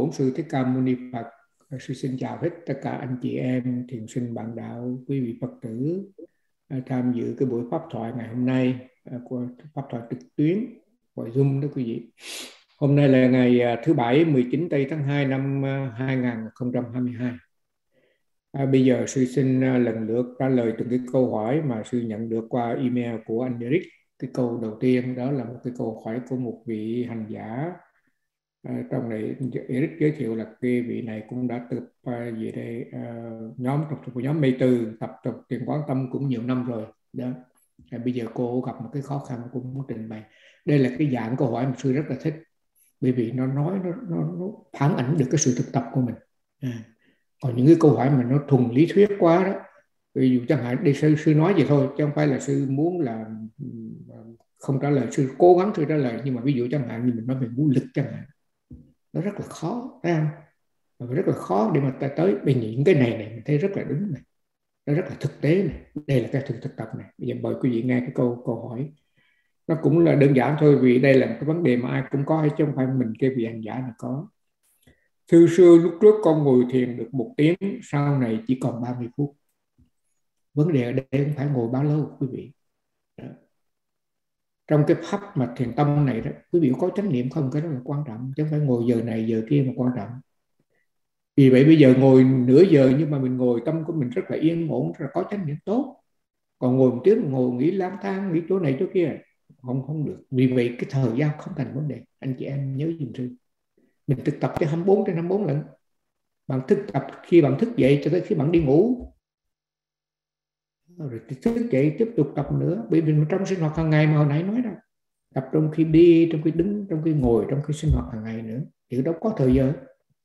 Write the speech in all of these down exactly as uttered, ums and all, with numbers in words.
Bổn Sư Thích Ca Mâu Ni Phật. Sư xin chào hết tất cả anh chị em thiền sinh bạn đạo, quý vị Phật tử tham dự cái buổi pháp thoại ngày hôm nay của pháp thoại trực tuyến qua Zoom đó quý vị. Hôm nay là ngày thứ Bảy, mười chín tây tháng hai năm hai nghìn không trăm hai mươi hai. À, bây giờ sư xin lần lượt trả lời từng cái câu hỏi mà sư nhận được qua email của anh Eric. Cái câu đầu tiên đó là một cái câu hỏi của một vị hành giả. À, trong này Eric giới thiệu là cái vị này cũng đã tập uh, về đây uh, nhóm trong một nhóm mê từ tập tập thiền quán tâm cũng nhiều năm rồi đó. À, bây giờ cô gặp một cái khó khăn cũng muốn trình bày. Đây là cái dạng câu hỏi mà sư rất là thích, bởi vì nó nói nó, nó, nó phản ảnh được cái sự thực tập của mình. À, còn những cái câu hỏi mà nó thuần lý thuyết quá đó, ví dụ chẳng hạn đây sư sư nói vậy thôi chứ không phải là sư muốn là không trả lời, sư cố gắng sư trả lời, nhưng mà ví dụ chẳng hạn như mình nói về vũ lực chẳng hạn, nó rất là khó, thấy không? Và rất là khó để mà ta tới bên những cái này này mình thấy rất là đúng này, nó rất là thực tế này, đây là cái thực thực tập này. Bây giờ mời quý vị nghe cái câu câu hỏi, nó cũng là đơn giản thôi, vì đây là một cái vấn đề mà ai cũng có hay chứ không phải mình cái vị hành giả là có. Thư xưa lúc trước con ngồi thiền được một tiếng, sau này chỉ còn ba mươi phút. Vấn đề ở đây không phải ngồi bao lâu quý vị. Đó. Trong cái pháp mà thiền tâm này đó, quý vị có chánh niệm không, cái đó là quan trọng, chứ không phải ngồi giờ này giờ kia mà quan trọng. Vì vậy bây giờ ngồi nửa giờ nhưng mà mình ngồi tâm của mình rất là yên ổn, rất là có chánh niệm tốt. Còn ngồi một tiếng ngồi nghĩ lang thang, nghĩ chỗ này chỗ kia không không được. Vì vậy cái thời gian không thành vấn đề. Anh chị em nhớ dùm sư, mình thực tập tới hai mươi bốn trên hai mươi bốn lần. Bạn thực tập khi bạn thức dậy cho tới khi bạn đi ngủ, rồi thức dậy tiếp tục tập nữa. Bởi vì trong sinh hoạt hàng ngày mà hồi nãy nói đó, tập trong khi đi, trong khi đứng, trong khi ngồi, trong khi sinh hoạt hàng ngày nữa, thì đâu có thời giờ.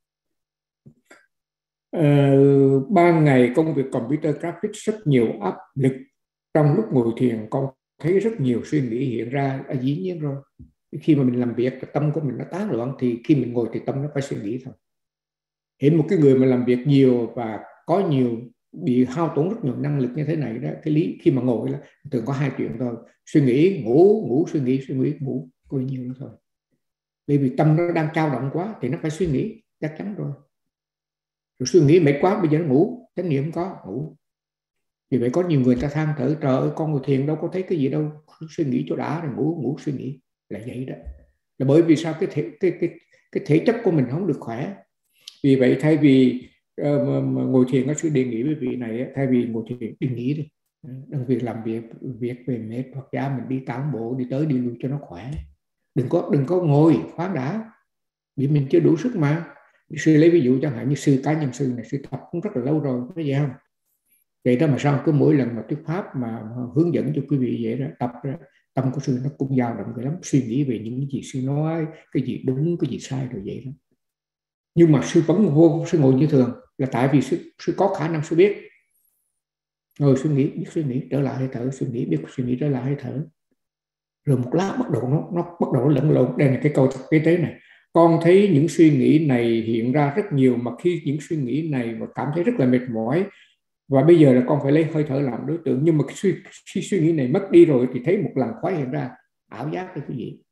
Ờ, ban ngày công việc computer graphics rất nhiều áp lực. Trong lúc ngồi thiền con thấy rất nhiều suy nghĩ hiện ra. À, dĩ nhiên rồi, khi mà mình làm việc tâm của mình nó tán loạn thì khi mình ngồi thì tâm nó phải suy nghĩ thôi. Hiện một cái người mà làm việc nhiều và có nhiều bị hao tổn rất nhiều năng lực như thế này đó, cái lý khi mà ngồi là thường có hai chuyện thôi: suy nghĩ, ngủ, ngủ, suy nghĩ, suy nghĩ, ngủ, có nhiều nữa thôi. Bởi vì tâm nó đang dao động quá thì nó phải suy nghĩ, chắc chắn rồi. Rồi suy nghĩ mệt quá, bây giờ nó ngủ, chánh niệm không có, ngủ. Vì vậy có nhiều người ta than thở: trời ơi, con ngồi thiền đâu có thấy cái gì đâu, suy nghĩ chỗ đã rồi ngủ, ngủ suy nghĩ. Là vậy đó. Là bởi vì sao? Cái thể, cái, cái, cái thể chất của mình không được khỏe. Vì vậy thay vì uh, ngồi thiền, có sự đề nghị với vị này, thay vì ngồi thiền đi nghỉ đi, đừng việc làm việc việc về mệt hoặc giả mình đi tản bộ, đi tới đi lui cho nó khỏe. Đừng có đừng có ngồi khoáng đã, vì mình chưa đủ sức mà. Sư lấy ví dụ chẳng hạn như sư cá nhân sư này, sư tập cũng rất là lâu rồi, có gì không? Vậy đó mà sao cứ mỗi lần mà thuyết pháp mà hướng dẫn cho quý vị vậy đó, tập đó, tâm của sư nó cũng dao động cái lắm, suy nghĩ về những cái gì sư nói, cái gì đúng, cái gì sai rồi vậy đó. Nhưng mà sư vẫn vô, sư ngồi như thường, là tại vì sư, sư có khả năng sư biết ngồi suy nghĩ, biết suy nghĩ trở lại hơi thở, suy nghĩ biết suy nghĩ trở lại hơi thở. Rồi một lát bắt đầu nó nó bắt đầu nó lẫn lộn. Đây là cái câu thực tế này: con thấy những suy nghĩ này hiện ra rất nhiều, mà khi những suy nghĩ này mà cảm thấy rất là mệt mỏi, và bây giờ là con phải lấy hơi thở làm đối tượng. Nhưng mà khi suy, suy, suy nghĩ này mất đi rồi thì thấy một làn khói hiện ra, ảo giác đấy quý vị.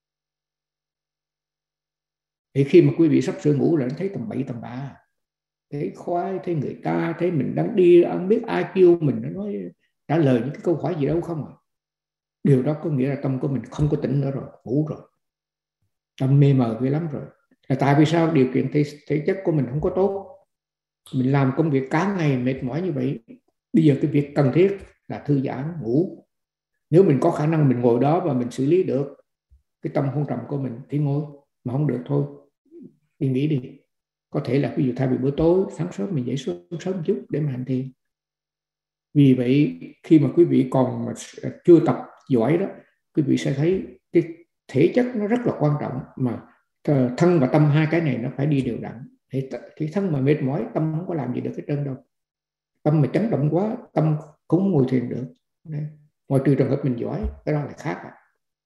Thì khi mà quý vị sắp sửa ngủ là thấy tầm bậy tầm bạ, thấy khoái, thấy người ta, thấy mình đang đi, không biết ai kêu mình, nó nói trả lời những cái câu hỏi gì đâu không à. Điều đó có nghĩa là tâm của mình không có tỉnh nữa rồi, ngủ rồi, tâm mê mờ ghê lắm rồi. Là tại vì sao? Điều kiện thể, thể chất của mình không có tốt. Mình làm công việc cả ngày mệt mỏi như vậy, bây giờ cái việc cần thiết là thư giãn, ngủ. Nếu mình có khả năng mình ngồi đó và mình xử lý được cái tâm hôn trầm của mình thì ngồi, mà không được thôi đi nghỉ đi. Có thể là ví dụ thay vì bữa tối, sáng sớm mình dậy sớm sớm một chút để mà hành thiền. Vì vậy khi mà quý vị còn mà chưa tập giỏi đó, quý vị sẽ thấy cái thể chất nó rất là quan trọng, mà thân và tâm hai cái này nó phải đi đều đặn. Thì cái thân mà mệt mỏi, tâm không có làm gì được cái trơn đâu. Tâm mà chấn động quá, tâm cũng không ngồi thiền được. Ngoài trừ trường hợp mình giỏi, cái đó là khác à.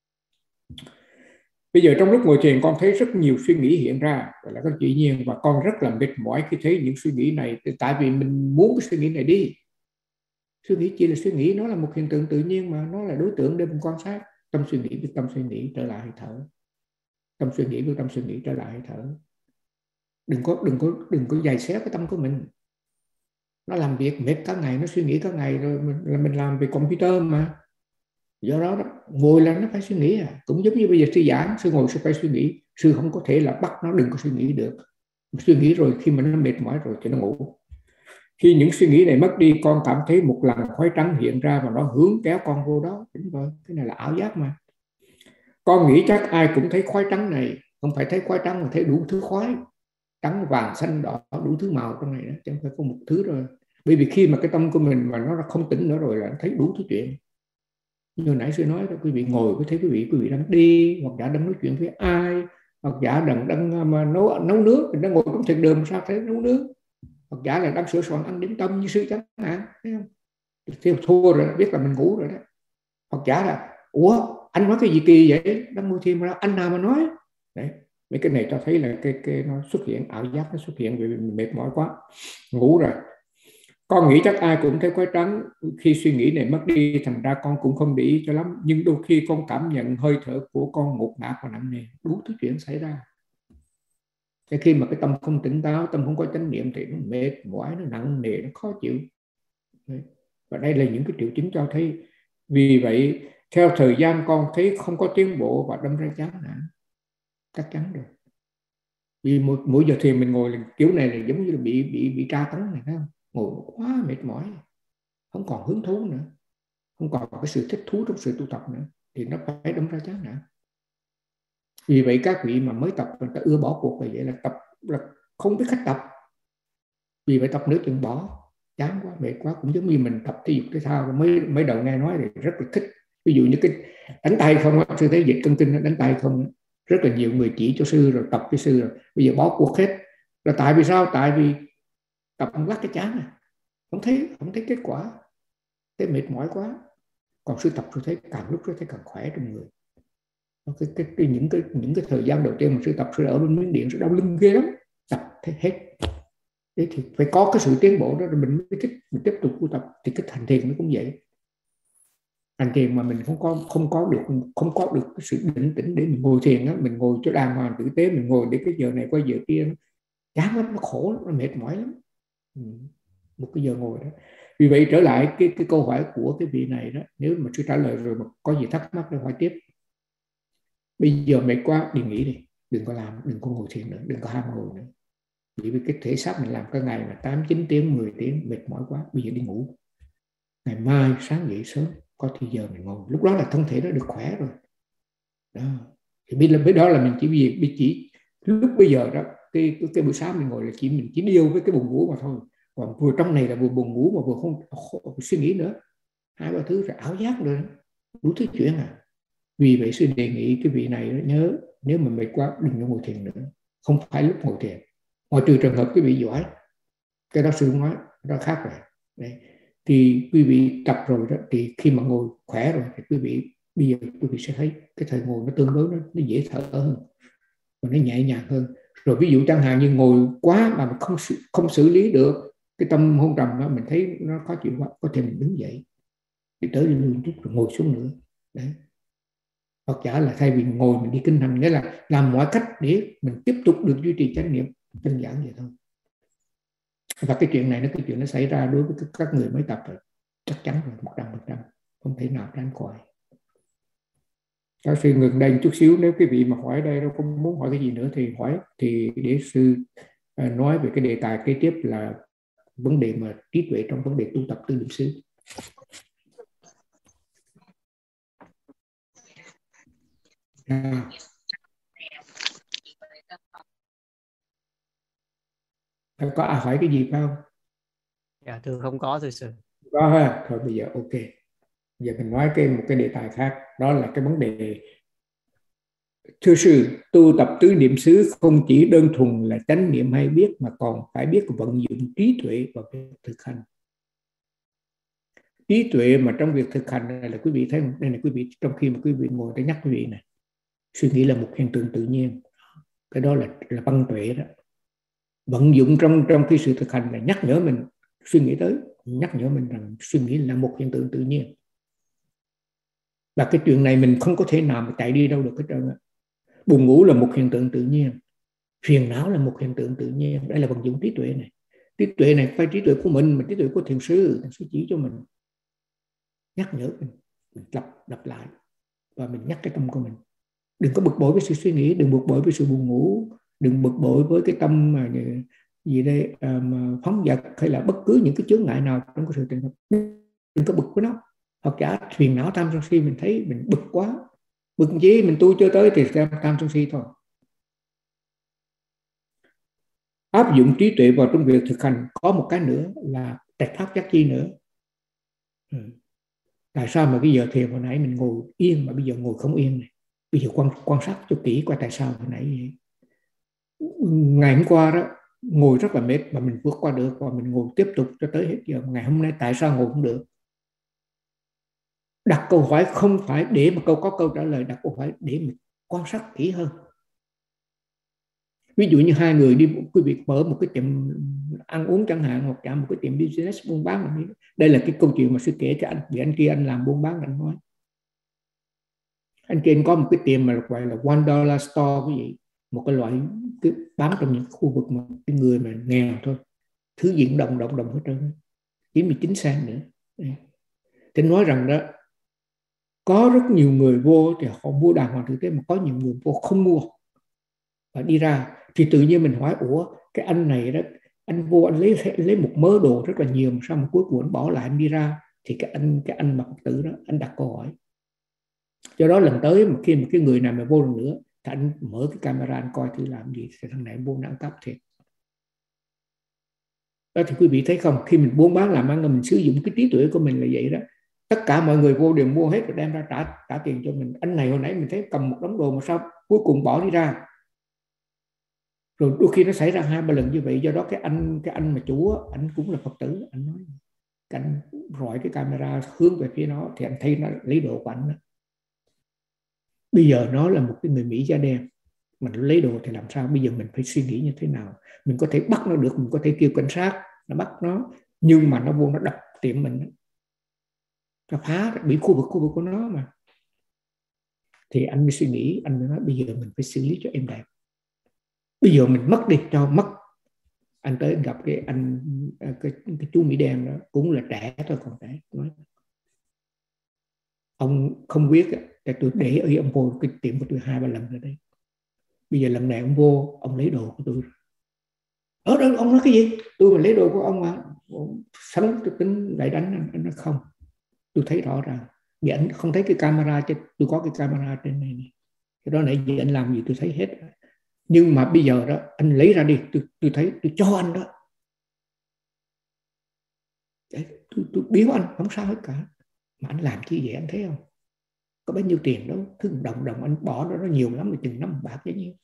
Bây giờ trong lúc ngồi thiền con thấy rất nhiều suy nghĩ hiện ra, gọi là cái tự nhiên, và con rất là mệt mỏi khi thấy những suy nghĩ này. Tại vì mình muốn cái suy nghĩ này đi. Suy nghĩ chỉ là suy nghĩ, nó là một hiện tượng tự nhiên mà, nó là đối tượng để mình quan sát. Tâm suy nghĩ với tâm suy nghĩ trở lại hơi thở, tâm suy nghĩ với tâm suy nghĩ trở lại hơi thở. đừng có đừng có đừng có giày xéo cái tâm của mình. Nó làm việc mệt cả ngày, nó suy nghĩ cả ngày rồi, mình, là mình làm về computer mà. Do đó, đó ngồi là nó phải suy nghĩ à. Cũng giống như bây giờ sư giảng, sư ngồi sư phải suy nghĩ. Sư không có thể là bắt nó đừng có suy nghĩ được. Suy nghĩ rồi khi mà nó mệt mỏi rồi thì nó ngủ. Khi những suy nghĩ này mất đi, con cảm thấy một làn khói trắng hiện ra và nó hướng kéo con vô đó. Đúng rồi, cái này là ảo giác mà. Con nghĩ chắc ai cũng thấy khói trắng này. Không phải thấy khói trắng mà thấy đủ thứ khói, trắng vàng xanh đỏ, đủ thứ màu trong này đó, chứ không phải có một thứ rồi. Bởi vì khi mà cái tâm của mình mà nó không tỉnh nữa rồi là nó thấy đủ thứ chuyện. Như nãy sư nói đó, quý vị ngồi có thấy quý vị quý vị đang đi, hoặc giả đang nói chuyện với ai, hoặc giả đang đang mà nấu nấu nước, mình đang ngồi trong thiền đường sao thấy nấu nước, hoặc giả là đang sửa soạn ăn điểm tâm như sư chẳng hạn, thấy không? Thì thua rồi, biết là mình ngủ rồi đó. Hoặc giả là ủa anh nói cái gì kỳ vậy, đang ngồi thiền mà anh nào mà nói đấy. Mấy cái này cho thấy là cái cái nó xuất hiện ảo giác, nó xuất hiện vì mình mệt mỏi quá, ngủ rồi. Con nghĩ chắc ai cũng thấy khói trắng. Khi suy nghĩ này mất đi, thành ra con cũng không để ý cho lắm. Nhưng đôi khi con cảm nhận hơi thở của con ngột ngạt và nặng nề, đủ thứ chuyện xảy ra. Cái khi mà cái tâm không tỉnh táo, tâm không có chánh niệm thì nó mệt mỏi, nó nặng nề, nó khó chịu. Và đây là những cái triệu chứng cho thấy. Vì vậy theo thời gian con thấy không có tiến bộ và đâm ra chán nản, chắc chắn rồi. Vì mỗi, mỗi giờ thiền mình ngồi là kiểu này là giống như là bị bị bị tra tấn này, thấy không? Ngồi quá mệt mỏi, không còn hứng thú nữa, không còn cái sự thích thú trong sự tu tập nữa, thì nó phải đâm ra chán nản. Vì vậy các vị mà mới tập người ta ưa bỏ cuộc là vậy, là tập là không biết cách tập. Vì vậy tập nữa chừng bỏ, chán quá, mệt quá. Cũng giống như mình tập thể dục thể thao, mới mới đầu nghe nói thì rất là thích. Ví dụ như cái đánh tay không, sư thấy Dịch Cân Kinh đánh tay không, rất là nhiều người chỉ cho sư rồi tập với sư rồi, bây giờ bỏ cuộc hết. Là tại vì sao? Tại vì tập lắc cái chán này, không thấy không thấy kết quả, thấy mệt mỏi quá. Còn sư tập tôi thấy càng lúc tôi thấy càng khỏe trong người. Cái, cái, cái, những cái những cái thời gian đầu tiên mà sư tập, sư ở bên Miến Điện, sư đau lưng ghê lắm, tập thấy hết. Thế thì phải có cái sự tiến bộ đó rồi mình mới thích, mình tiếp tục tu tập. Thì cái hành thiền nó cũng vậy. Hành thiền mà mình không có không có được không có được cái sự định tĩnh để mình ngồi thiền đó, mình ngồi cho đàng hoàng tử tế, mình ngồi để cái giờ này qua giờ kia, chán lắm, nó khổ lắm, nó mệt mỏi lắm. Ừ. Một cái giờ ngồi đó. Vì vậy trở lại cái cái câu hỏi của cái vị này đó, nếu mà chưa trả lời rồi mà có gì thắc mắc để hỏi tiếp. Bây giờ mệt quá đi nghỉ đi, đừng có làm, đừng có ngồi thiền nữa, đừng có ham ngồi nữa. Vì cái thể xác mình làm cả ngày mà tám chín tiếng, mười tiếng, mệt mỏi quá, bây giờ đi ngủ. Ngày mai sáng dậy sớm có thì giờ mình ngồi, lúc đó là thân thể nó được khỏe rồi đó. Thì biết là biết đó là mình chỉ vì chỉ lúc bây giờ đó, cái cái, cái buổi sáng mình ngồi là chỉ mình chỉ điêu với cái buồn ngủ mà thôi. Còn vừa trong này là vừa buồn ngủ mà vừa không, không suy nghĩ nữa, hai ba thứ rồi ảo giác nữa, đủ thứ chuyện à. Vì vậy sư đề nghị cái vị này đó, nhớ nếu mà mệt quá đừng có ngồi thiền nữa, không phải lúc ngồi thiền, ngoại trừ trường hợp quý vị giỏi, cái đó sư nói đó khác rồi. Đấy. Thì quý vị tập rồi đó, thì khi mà ngồi khỏe rồi thì quý vị bây giờ quý vị sẽ thấy cái thời ngồi nó tương đối nó, nó dễ thở hơn và nó nhẹ nhàng hơn. Rồi ví dụ chẳng hạn như ngồi quá mà mình không không xử lý được cái tâm hôn trầm đó, mình thấy nó khó chịu quá, có thể mình đứng dậy đi tới đi lui chút rồi ngồi xuống nữa. Đấy. Hoặc giả là thay vì ngồi mình đi kinh hành, nghĩa là làm mọi cách để mình tiếp tục được duy trì chánh niệm, đơn giản vậy thôi. Và cái chuyện này nó cái chuyện nó xảy ra đối với các người mới tập rồi, chắc chắn rồi, một trăm phần trăm không thể nào tránh khỏi. Giáo sư ngừng đây một chút xíu, nếu quý vị mà hỏi đây đâu không muốn hỏi cái gì nữa thì hỏi, thì để sư nói về cái đề tài kế tiếp là vấn đề mà trí tuệ trong vấn đề tu tập tứ niệm xứ. À. Có ai hỏi cái gì phải không? Dạ thưa không có thưa sư. Có ha, thôi bây giờ ok. Giờ mình nói cái một cái đề tài khác, đó là cái vấn đề. Thưa sư, tu tập tứ niệm xứ không chỉ đơn thuần là chánh niệm hay biết, mà còn phải biết vận dụng trí tuệ vào việc thực hành. Trí tuệ mà trong việc thực hành này là quý vị thấy không? Đây là quý vị trong khi mà quý vị ngồi để nhắc quý vị này, suy nghĩ là một hiện tượng tự nhiên, cái đó là là văn tuệ đó. Vận dụng trong trong khi sự thực hành là nhắc nhở mình suy nghĩ tới, nhắc nhở mình rằng suy nghĩ là một hiện tượng tự nhiên. Và cái chuyện này mình không có thể nào mà chạy đi đâu được hết trơn. Buồn ngủ là một hiện tượng tự nhiên, Phiền não là một hiện tượng tự nhiên. Đây là vận dụng trí tuệ này. Trí tuệ này phải trí tuệ của mình, mà trí tuệ của thiền sư. Thiền sư chỉ cho mình, nhắc nhở mình, mình lặp lặp lại và mình nhắc cái tâm của mình. Đừng có bực bội với sự suy nghĩ, đừng bực bội với sự buồn ngủ, đừng bực bội với cái tâm mà gì đây mà phóng dật hay là bất cứ những cái chướng ngại nào trong cái sự tình hợp. Đừng có bực với nó. Hoặc giả phiền não tham sân si mình thấy mình bực quá, bực gì mình tu chưa tới thì tham sân si thôi. Áp dụng trí tuệ vào trong việc thực hành có một cái nữa là trạch pháp giác chi nữa. Ừ. Tại sao mà cái giờ thiền hồi nãy mình ngồi yên mà bây giờ ngồi không yên này? Bây giờ quan, quan sát cho kỹ qua tại sao hồi nãy vậy. Ngày hôm qua đó ngồi rất là mệt mà mình vượt qua được, và mình ngồi tiếp tục cho tới hết giờ. Ngày hôm nay tại sao ngồi không được? Đặt câu hỏi không phải để mà câu có câu trả lời, đặt câu hỏi để mình quan sát kỹ hơn. Ví dụ như hai người đi, quý vị mở một cái tiệm ăn uống chẳng hạn, hoặc cả một cái tiệm business buôn bán. Đây là cái câu chuyện mà sư kể cho anh, vì anh kia anh làm buôn bán, anh nói anh kia có một cái tiệm mà gọi là one dollar store, cái gì, một cái loại cái bán trong những khu vực mà cái người mà nghèo thôi, thứ diện đồng đồng đồng hết trơn, chín mươi chín cent nữa. Thì nói rằng đó, có rất nhiều người vô thì họ mua đàng hoàng thực tế, mà có nhiều người vô không mua và đi ra. Thì tự nhiên mình hỏi, ủa cái anh này đó, anh vô anh lấy lấy một mớ đồ rất là nhiều, mà sao mà cuối cùng anh bỏ lại anh đi ra? Thì cái anh cái anh mà Phật tử đó, anh đặt câu hỏi. Do đó lần tới mà khi mà cái người nào mà vô lần nữa thì anh mở cái camera anh coi thử làm gì, thì thằng này vô nó ăn cắp thiệt. Đó thì quý vị thấy không, khi mình buôn bán làm ăn mình sử dụng cái trí tuệ của mình là vậy đó. Tất cả mọi người vô đều mua hết rồi đem ra trả trả tiền cho mình. Anh này hồi nãy mình thấy cầm một đống đồ mà sao cuối cùng bỏ đi ra. Rồi đôi khi nó xảy ra hai ba lần như vậy. Do đó cái anh cái anh mà chủ anh cũng là Phật tử, anh nói anh rọi cái camera hướng về phía nó thì anh thấy nó lấy đồ của anh đó. Bây giờ nó là một cái người Mỹ da đen, mình lấy đồ thì làm sao? Bây giờ mình phải suy nghĩ như thế nào? Mình có thể bắt nó được, mình có thể kêu cảnh sát nó bắt nó, nhưng mà nó vô nó đập tiệm mình, nó phá bị khu vực khu vực của nó mà. Thì anh mới suy nghĩ, anh mới nói bây giờ mình phải xử lý cho em đẹp. Bây giờ mình mất đi cho mất. Anh tới anh gặp cái anh cái, cái chú Mỹ đen đó, cũng là trẻ thôi, còn trẻ, nói ông không biết tại tôi để ý ông vô cái tiệm của tôi hai ba lần rồi đấy. Bây giờ lần này ông vô ông lấy đồ của tôi. Ở đó ông nói cái gì? Tôi mà lấy đồ của ông mà. Sẵn tôi tính lại đánh anh. Anh nói không, tôi thấy rõ ràng. Vì anh không thấy cái camera chứ tôi có cái camera trên này này. Cái đó nãy giờ anh làm gì tôi thấy hết. Nhưng mà bây giờ đó anh lấy ra đi, tôi, tôi thấy tôi cho anh đó. Đấy, tôi, tôi biếu anh không sao hết cả. Mà anh làm chi vậy anh thấy không? Có bao nhiêu tiền đâu, thứ đồng đồng anh bỏ đó nó nhiều lắm, chừng năm bạc vậy nhiêu.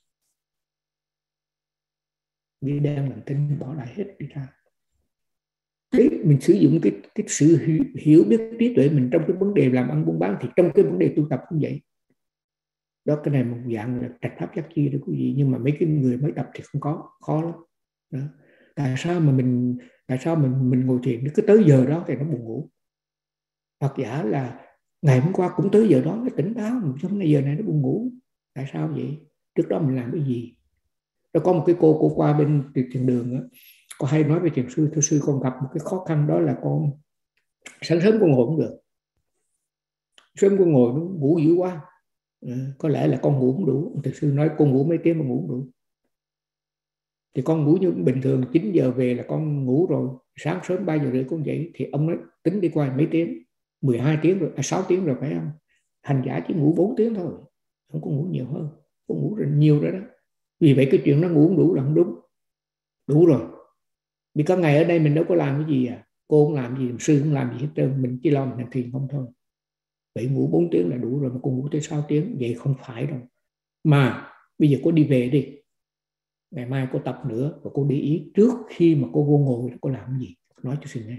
Vì đang làm tin bỏ lại hết đi ra. Đấy, mình sử dụng cái, cái sự hiểu biết trí tuệ mình trong cái vấn đề làm ăn buôn bán, thì trong cái vấn đề tu tập cũng vậy. Đó, cái này một dạng là trạch pháp giác chi đó quý vị, nhưng mà mấy cái người mới tập thì không có, khó lắm. Đó. Tại sao mà mình tại sao mình mình ngồi thiền cứ tới giờ đó thì nó buồn ngủ, hoặc giả là ngày hôm qua cũng tới giờ đó nó tỉnh táo, mà hôm nay giờ này nó buồn ngủ, tại sao vậy? Trước đó mình làm cái gì? Đó, có một cái cô cô qua bên thiền đường đó, cô hay nói với thiền sư, thưa sư con gặp một cái khó khăn, đó là con sáng sớm con ngồi không được, sớm con ngồi nó ngủ dữ quá. À, có lẽ là con ngủ không đủ. Thiền sư nói con ngủ mấy tiếng mà ngủ không đủ? Thì con ngủ như bình thường, chín giờ về là con ngủ rồi, sáng sớm ba giờ rưỡi con dậy. Thì ông nói tính đi qua mấy tiếng, mười hai tiếng rồi, à, sáu tiếng rồi phải không? Hành giả chỉ ngủ bốn tiếng thôi, không có ngủ nhiều hơn, con ngủ rất nhiều rồi đó. Vì vậy cái chuyện nó ngủ không đủ là không đúng. Đủ rồi, vì có ngày ở đây mình đâu có làm cái gì à, cô không làm gì, sư không làm gì hết trơn, mình chỉ lo mình hành thiền không thôi. Vậy ngủ bốn tiếng là đủ rồi, mà cô ngủ tới sáu tiếng, vậy không phải đâu. Mà bây giờ cô đi về đi, ngày mai cô tập nữa, và cô để ý trước khi mà cô vô ngồi cô làm cái gì, nói cho sư nghe.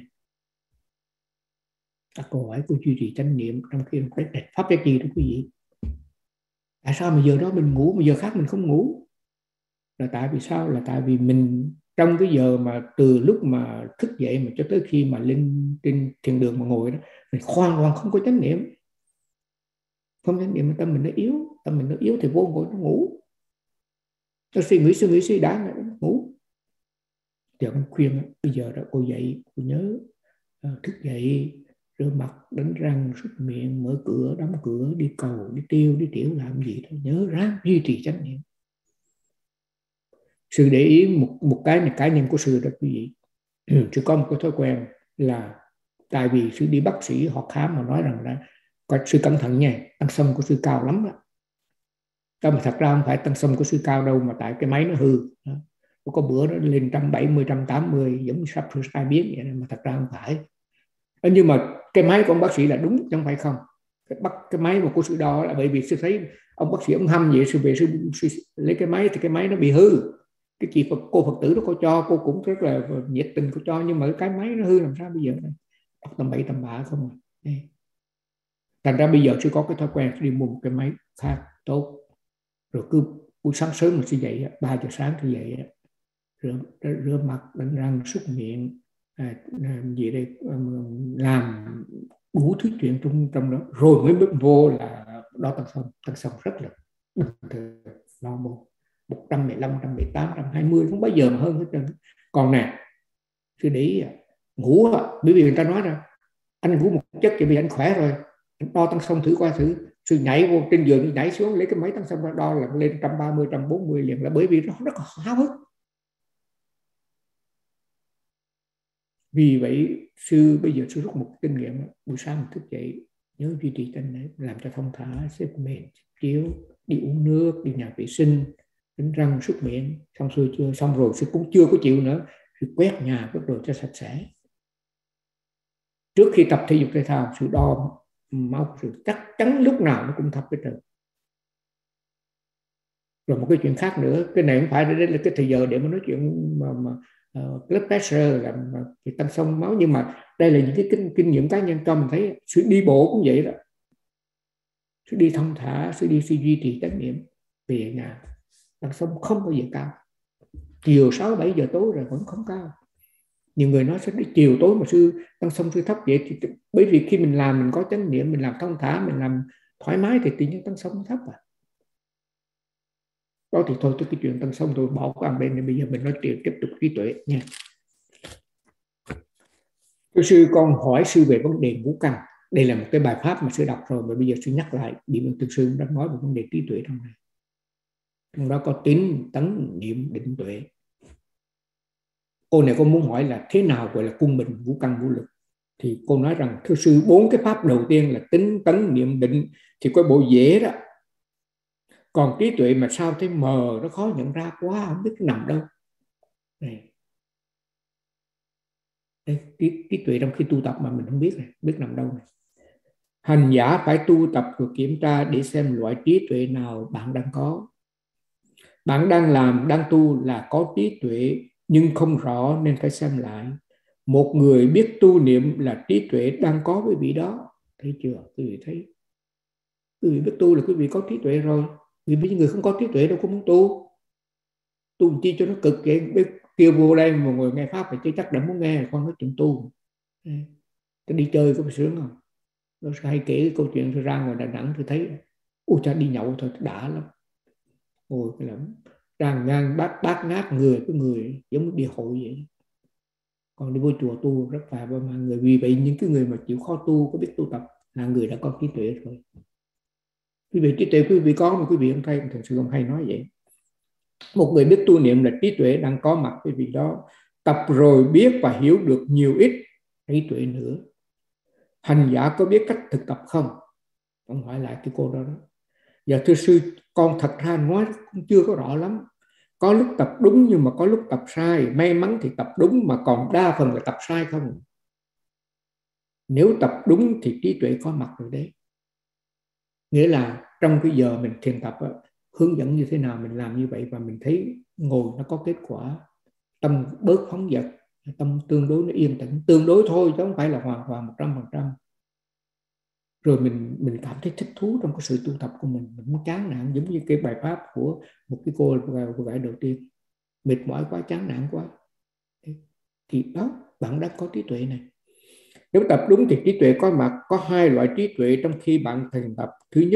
Đặt câu hỏi, cô duy trì chánh niệm trong khi cái pháp giác chi đó quý vị. Tại sao mà giờ đó mình ngủ mà giờ khác mình không ngủ? Là tại vì sao? Là tại vì mình trong cái giờ mà từ lúc mà thức dậy mà cho tới khi mà lên trên thiền đường mà ngồi đó, mình hoàn toàn không có chánh niệm. Không chánh niệm, tâm mình nó yếu, tâm mình nó yếu thì vô ngồi nó ngủ. Tôi suy nghĩ suy nghĩ suy đã ngủ. Thì ông khuyên bây giờ đó cô dậy, cô nhớ uh, thức dậy, rửa mặt, đánh răng, súc miệng, mở cửa, đóng cửa, đi cầu, đi tiêu, đi tiểu làm gì thôi, nhớ ráng duy trì chánh niệm. Sự để ý một một cái này cá nhân của sự đó quý vị. Chứ có một cái thói quen là tại vì sư đi bác sĩ họ khám mà nói rằng là có sư cẩn thận nha, tăng xâm của sư cao lắm đó. Đó mà thật ra không phải tăng xâm của sư cao đâu, mà tại cái máy nó hư. Đó. Có bữa nó lên một trăm bảy mươi, một trăm tám mươi giống như sắp sửa sai biến vậy, mà thật ra không phải. Nhưng mà cái máy của ông bác sĩ là đúng chứ không phải không. Cái, bắt, cái máy mà của sư đo là bởi vì sư thấy ông bác sĩ ông hâm vậy, sư về sư, sư lấy cái máy thì cái máy nó bị hư. Cái chị Phật, cô Phật tử đó cô cho, cô cũng rất là nhiệt tình cô cho, nhưng mà cái máy nó hư làm sao bây giờ này? Tầm bậy tầm bạ không à. Thành ra bây giờ sư có cái thói quen đi mua một cái máy khác tốt, rồi cứ buổi sáng sớm mà sư dậy ba giờ sáng thì dậy rửa, rửa mặt, đánh răng, súc miệng, à, gì đây, làm đủ thứ chuyện trong trong đó, rồi mới bước vô là đo tăng xâm. Tăng xâm rất là bình thường, normal, một trăm mười lăm, một trăm mười tám, một trăm hai mươi, không bao giờ mà hơn hết trơn. Còn nè, sư để ý, ngủ à, bởi vì người ta nói ra anh ngủ một giấc thì vì anh khỏe rồi, anh đo tăng xâm thử qua thử. Sư nhảy vô trên giường, nhảy xuống lấy cái máy tăng xâm ra đo là lên một trăm ba mươi, một trăm bốn mươi liền, là bởi vì nó rất là háo hức. Vì vậy sư bây giờ sư rút một kinh nghiệm, buổi sáng mình thức dậy nhớ duy trì tinh đấy, làm cho thông thả, xếp mền, chiếu, đi uống nước, đi nhà vệ sinh, đánh răng, súc miệng, xong xuôi chưa, xong rồi sư cũng chưa có chịu nữa, sư quét nhà quét đồ cho sạch sẽ. Trước khi tập thể dục thể thao, sư đo máu, sư chắc chắn lúc nào nó cũng thấp hết trơn. Rồi một cái chuyện khác nữa, cái này không phải đây là cái thời giờ để mà nói chuyện mà, mà uh, blood pressure là tăng xông máu, nhưng mà đây là những cái kinh, kinh nghiệm cá nhân cho mình thấy. Sự đi bộ cũng vậy đó, sự đi thông thả, sự đi suy duy trì chánh niệm, về nhà tăng xông không bao giờ cao. Chiều sáu bảy giờ tối rồi vẫn không cao. Nhiều người nói sẽ đi chiều tối mà sư tăng xông sư thấp vậy thì bởi vì khi mình làm mình có chánh niệm, mình làm thông thả, mình làm thoải mái thì tự nhiên tăng xông thấp à. Đó thì thôi, cái chuyện tăng xông tôi bỏ qua bên này, bây giờ mình nói chuyện tiếp tục trí tuệ nha. Thưa sư, con hỏi sư về vấn đề ngũ căn. Đây là một cái bài pháp mà sư đọc rồi, mà bây giờ sư nhắc lại, bị bên thực sư đã nói về vấn đề trí tuệ trong này. Trong đó có tín, tấn, niệm, định, tuệ. Cô này cô muốn hỏi là thế nào gọi là quân bình ngũ căn ngũ lực. Thì cô nói rằng thưa sư, bốn cái pháp đầu tiên là tín, tấn, niệm, định thì có bộ dễ đó. Còn trí tuệ mà sao thấy mờ, nó khó nhận ra quá, không biết cái nằm đâu. Này. Đây, trí, trí tuệ trong khi tu tập mà mình không biết này, biết nằm đâu này. Hành giả phải tu tập rồi kiểm tra để xem loại trí tuệ nào bạn đang có. Bạn đang làm, đang tu là có trí tuệ nhưng không rõ nên phải xem lại. Một người biết tu niệm là trí tuệ đang có với vị đó. Thấy chưa? Quý vị thấy. Quý vị biết tu là quý vị có trí tuệ rồi. Vì những người không có trí tuệ đâu có muốn tu. Tu chi cho nó cực vậy. Biết kêu vô đây mà ngồi nghe pháp thì chứ chắc đã muốn nghe con nói chuyện tu. Tôi đi chơi có phải sướng không? Nó hay kể cái câu chuyện tôi ra ngoài Đà Nẵng tôi thấy ôi cha đi nhậu thôi đã lắm. Ôi cái lắm. Tràn ngang bát bát ngát người, cái người giống như đi hội vậy. Còn đi vô chùa tu rất phải mà người, vì vậy những cái người mà chịu khó tu, có biết tu tập là người đã có trí tuệ rồi. Quý vị trí tuệ quý vị có mà quý vị không thấy, thật sự không hay nói vậy. Một người biết tu niệm là trí tuệ đang có mặt với vị đó, tập rồi biết và hiểu được nhiều ít trí tuệ nữa. Hành giả có biết cách thực tập không? Ông hỏi lại cái cô đó đó. Dạ thưa sư, con thật ra nói cũng chưa có rõ lắm. Có lúc tập đúng nhưng mà có lúc tập sai. May mắn thì tập đúng mà còn đa phần là tập sai không. Nếu tập đúng thì trí tuệ có mặt rồi đấy. Nghĩa là trong cái giờ mình thiền tập á, hướng dẫn như thế nào mình làm như vậy và mình thấy ngồi nó có kết quả, tâm bớt phóng dật, tâm tương đối nó yên tĩnh, tương đối thôi chứ không phải là hoàn toàn một trăm phần trăm. Rồi mình mình cảm thấy thích thú trong cái sự tu tập của mình, mình không chán nản, giống như cái bài pháp của một cái cô cô gái đầu tiên, mệt mỏi quá, chán nản quá, thì đó bạn đã có trí tuệ này. Nếu tập đúng thì trí tuệ có mặt. Có hai loại trí tuệ trong khi bạn thiền tập. Thứ nhất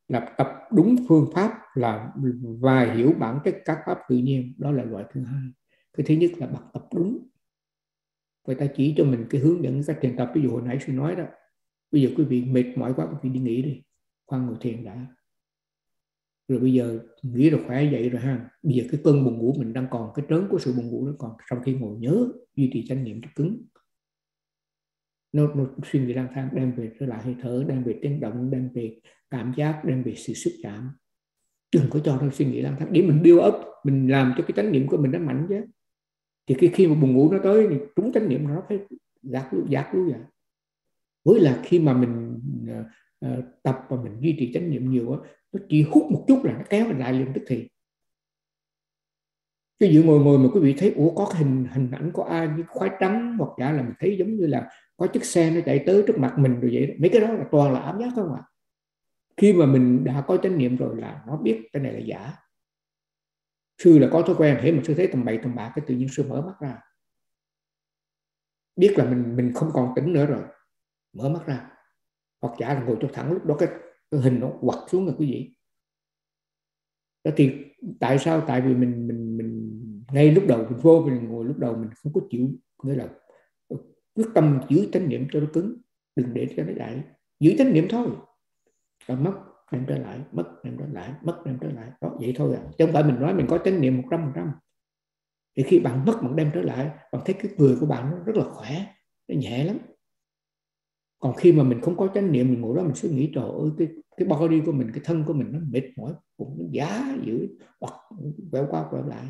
là tập đúng phương pháp là và hiểu bản chất các pháp tự nhiên. Đó là loại thứ hai. Cái thứ nhất là bạn tập đúng, người ta chỉ cho mình cái hướng dẫn cách thiền tập. Ví dụ hồi nãy tôi nói đó, bây giờ quý vị mệt mỏi quá, quý vị đi nghỉ đi, khoan ngồi thiền đã, rồi bây giờ nghĩ rồi khỏe dậy rồi ha, bây giờ cái cơn buồn ngủ mình đang còn, cái trớn của sự buồn ngủ nó còn, sau khi ngồi nhớ duy trì chánh niệm cho cứng. Nó, nó suy nghĩ lang thang đem về trở lại hơi thở, đem về tiếng động, đem về cảm giác, đem về sự xúc chạm. Đừng có cho nó suy nghĩ lang thang, để mình build up, mình làm cho cái chánh niệm của mình nó mạnh chứ. Thì khi, khi mà buồn ngủ nó tới thì trúng chánh niệm nó phải gạt luôn, gạt luôn vậy. Với là khi mà mình uh, uh, tập và mình duy trì chánh niệm nhiều á, nó chỉ hút một chút là nó kéo mình lại liền tức thì. Cái dự ngồi ngồi mà quý vị thấy ủa có cái hình hình ảnh có ai với khoái trắng, hoặc giả là mình thấy giống như là có chiếc xe nó chạy tới trước mặt mình rồi vậy đó. Mấy cái đó là toàn là ảo giác không ạ? Khi mà mình đã có chánh niệm rồi là nó biết cái này là giả. Sư là có thói quen thấy mà sư thấy tầm bậy tầm bạ, cái tự nhiên sư mở mắt ra, biết là mình mình không còn tỉnh nữa rồi, mở mắt ra. Hoặc giả là ngồi cho thẳng, lúc đó cái, cái hình nó quặt xuống rồi quý vị. Đó thì tại sao? Tại vì mình mình mình ngay lúc đầu mình vô mình ngồi, lúc đầu mình không có chịu, nghĩa là quyết tâm giữ chánh niệm cho nó cứng, đừng để cho nó chạy, giữ chánh niệm thôi. Rồi mất đem trở lại, mất đem trở lại, mất đem trở lại, đó vậy thôi à. Chứ không phải mình nói mình có chánh niệm một trăm phần trăm. Thì khi bạn mất bạn đem trở lại, bạn thấy cái người của bạn nó rất là khỏe, nó nhẹ lắm. Còn khi mà mình không có chánh niệm, mình ngồi đó mình suy nghĩ trời ơi, cái cái body của mình, cái thân của mình nó mệt mỏi, cũng nó giá dữ, hoặc quẹo qua quẹo lại.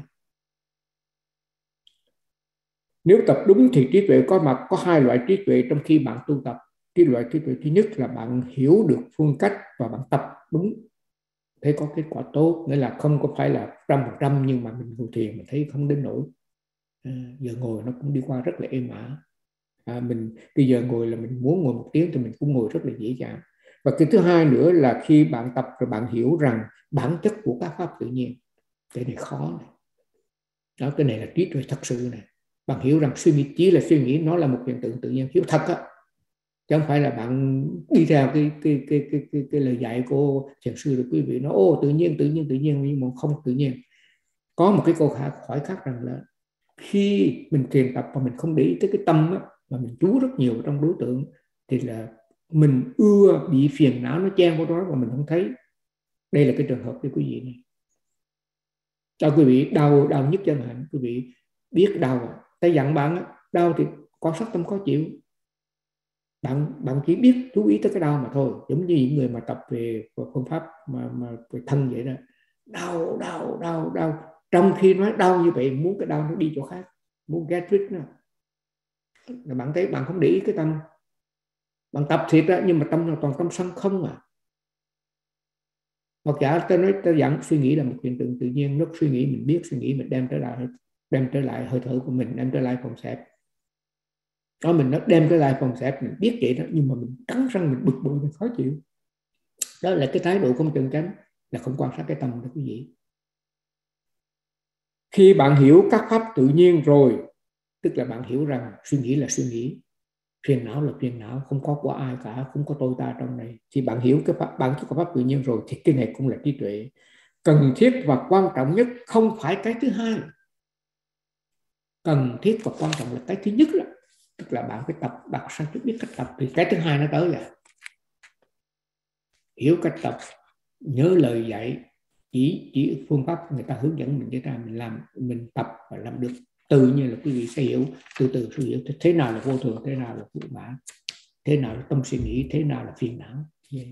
Nếu tập đúng thì trí tuệ có mặt. Có hai loại trí tuệ trong khi bạn tu tập. Cái loại trí tuệ thứ nhất là bạn hiểu được phương cách và bạn tập đúng, thấy có kết quả tốt, nghĩa là không có phải là trăm phần trăm, nhưng mà mình ngồi thiền mình thấy không đến nỗi à, giờ ngồi nó cũng đi qua rất là êm ả. À, mình bây giờ ngồi là mình muốn ngồi một tiếng thì mình cũng ngồi rất là dễ dàng. Và cái thứ hai nữa là khi bạn tập rồi bạn hiểu rằng bản chất của các pháp tự nhiên, cái này khó này. Đó, cái này là trí tuệ thật sự này. Bạn hiểu rằng suy nghĩ chỉ là suy nghĩ, nó là một hiện tượng tự nhiên, hiểu thật á, chứ không phải là bạn đi theo cái cái cái cái cái, cái lời dạy của thiền sư rồi quý vị nói ô tự nhiên tự nhiên tự nhiên, nhưng mà không tự nhiên. Có một cái câu hỏi khác rằng là khi mình thiền tập và mình không để ý tới cái tâm á, mà mình chú rất nhiều trong đối tượng, thì là mình ưa bị phiền não nó chen vào đó và mình không thấy. Đây là cái trường hợp của quý vị này. Cho quý vị đau đau nhất chân hạn, quý vị biết đau, tay dặn bạn đau thì có sắc tâm khó chịu, bạn bạn chỉ biết chú ý tới cái đau mà thôi. Giống như những người mà tập về phương pháp mà mà về thân vậy đó, đau đau đau đau, trong khi nói đau như vậy muốn cái đau nó đi chỗ khác, muốn get rid nó, là bạn thấy bạn không để ý cái tâm, bạn tập thiệt đó, nhưng mà tâm là toàn tâm sân không à. Hoặc giả tôi nói tôi dặn suy nghĩ là một hiện tượng tự nhiên, lúc suy nghĩ mình biết suy nghĩ, mình đem trở lại đem trở lại hơi thở của mình, đem trở lại phòng xẹp đó, mình nó đem trở lại phòng xẹp, mình biết vậy đó, nhưng mà mình cắn răng mình bực bội, mình khó chịu. Đó là cái thái độ không chân chánh, là không quan sát cái tâm đó quý vị. Khi bạn hiểu các pháp tự nhiên rồi, tức là bạn hiểu rằng suy nghĩ là suy nghĩ, phiền não là phiền não, không có của ai cả, không có tôi ta trong này. Thì bạn hiểu cái pháp, bản chất của pháp tự nhiên rồi, thì cái này cũng là trí tuệ. Cần thiết và quan trọng nhất không phải cái thứ hai. Cần thiết và quan trọng là cái thứ nhất đó. Tức là bạn phải tập, bạn sang trước biết cách tập, thì cái thứ hai nó tới là hiểu cách tập, nhớ lời dạy, chỉ chỉ phương pháp người ta hướng dẫn mình để ra mình làm, mình tập và làm được. Tự nhiên là quý vị sẽ hiểu, từ từ sẽ hiểu thế nào là vô thường, thế nào là vụ bản, thế nào là tâm suy nghĩ, thế nào là phiền não.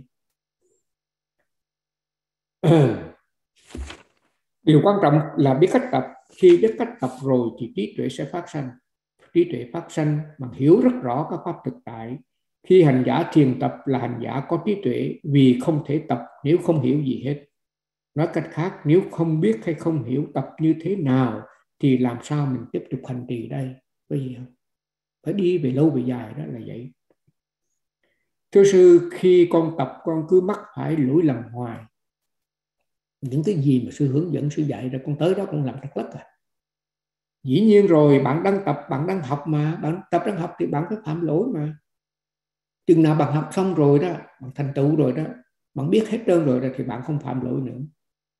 Điều quan trọng là biết cách tập. Khi biết cách tập rồi thì trí tuệ sẽ phát sanh. Trí tuệ phát sanh bằng hiểu rất rõ các pháp thực tại. Khi hành giả thiền tập là hành giả có trí tuệ, vì không thể tập nếu không hiểu gì hết. Nói cách khác, nếu không biết hay không hiểu tập như thế nào thì làm sao mình tiếp tục hành trì đây? Có gì không? Phải đi về lâu về dài, đó là vậy. Thưa sư, khi con tập con cứ mắc phải lỗi lầm hoài. Những cái gì mà sư hướng dẫn, sư dạy ra con tới đó con làm trật lất à. Dĩ nhiên rồi, bạn đang tập, bạn đang học mà, bạn tập đang học thì bạn phải phạm lỗi mà. Chừng nào bạn học xong rồi đó, bạn thành tựu rồi đó, Bạn biết hết trơn rồi thì bạn không phạm lỗi nữa.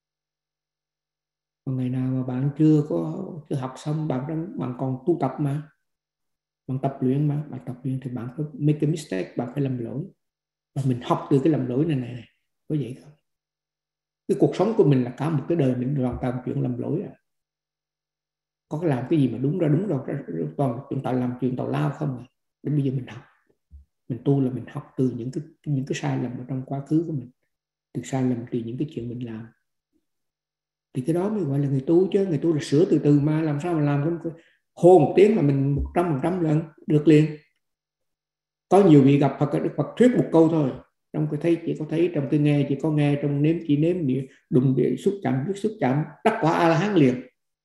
Còn ngày nào mà bạn chưa có chưa học xong, bạn đang bạn còn tu tập mà, bạn tập luyện mà, bạn tập luyện thì bạn phải make a mistake, bạn phải làm lỗi, và mình học từ cái làm lỗi này này, có vậy không? Cái cuộc sống của mình là cả một cái đời mình hoàn toàn chuyện làm lỗi à. Có làm cái gì mà đúng ra đúng đâu, toàn chúng ta làm chuyện tào lao không à. Đến bây giờ mình học, mình tu là mình học từ những cái những cái sai lầm ở trong quá khứ của mình, từ sai lầm từ những cái chuyện mình làm, thì cái đó mới gọi là người tu chứ. Người tu là sửa từ từ mà, làm sao mà làm không hô một tiếng là mình một trăm phần trăm lần được liền. Có nhiều vị gặp Phật, Đức Phật thuyết một câu thôi, trong cái thấy chỉ có thấy, trong cái nghe chỉ có nghe, trong nếm chỉ nếm, đụng địa xúc chạm biết xúc chạm, đắc quả A La Hán liền.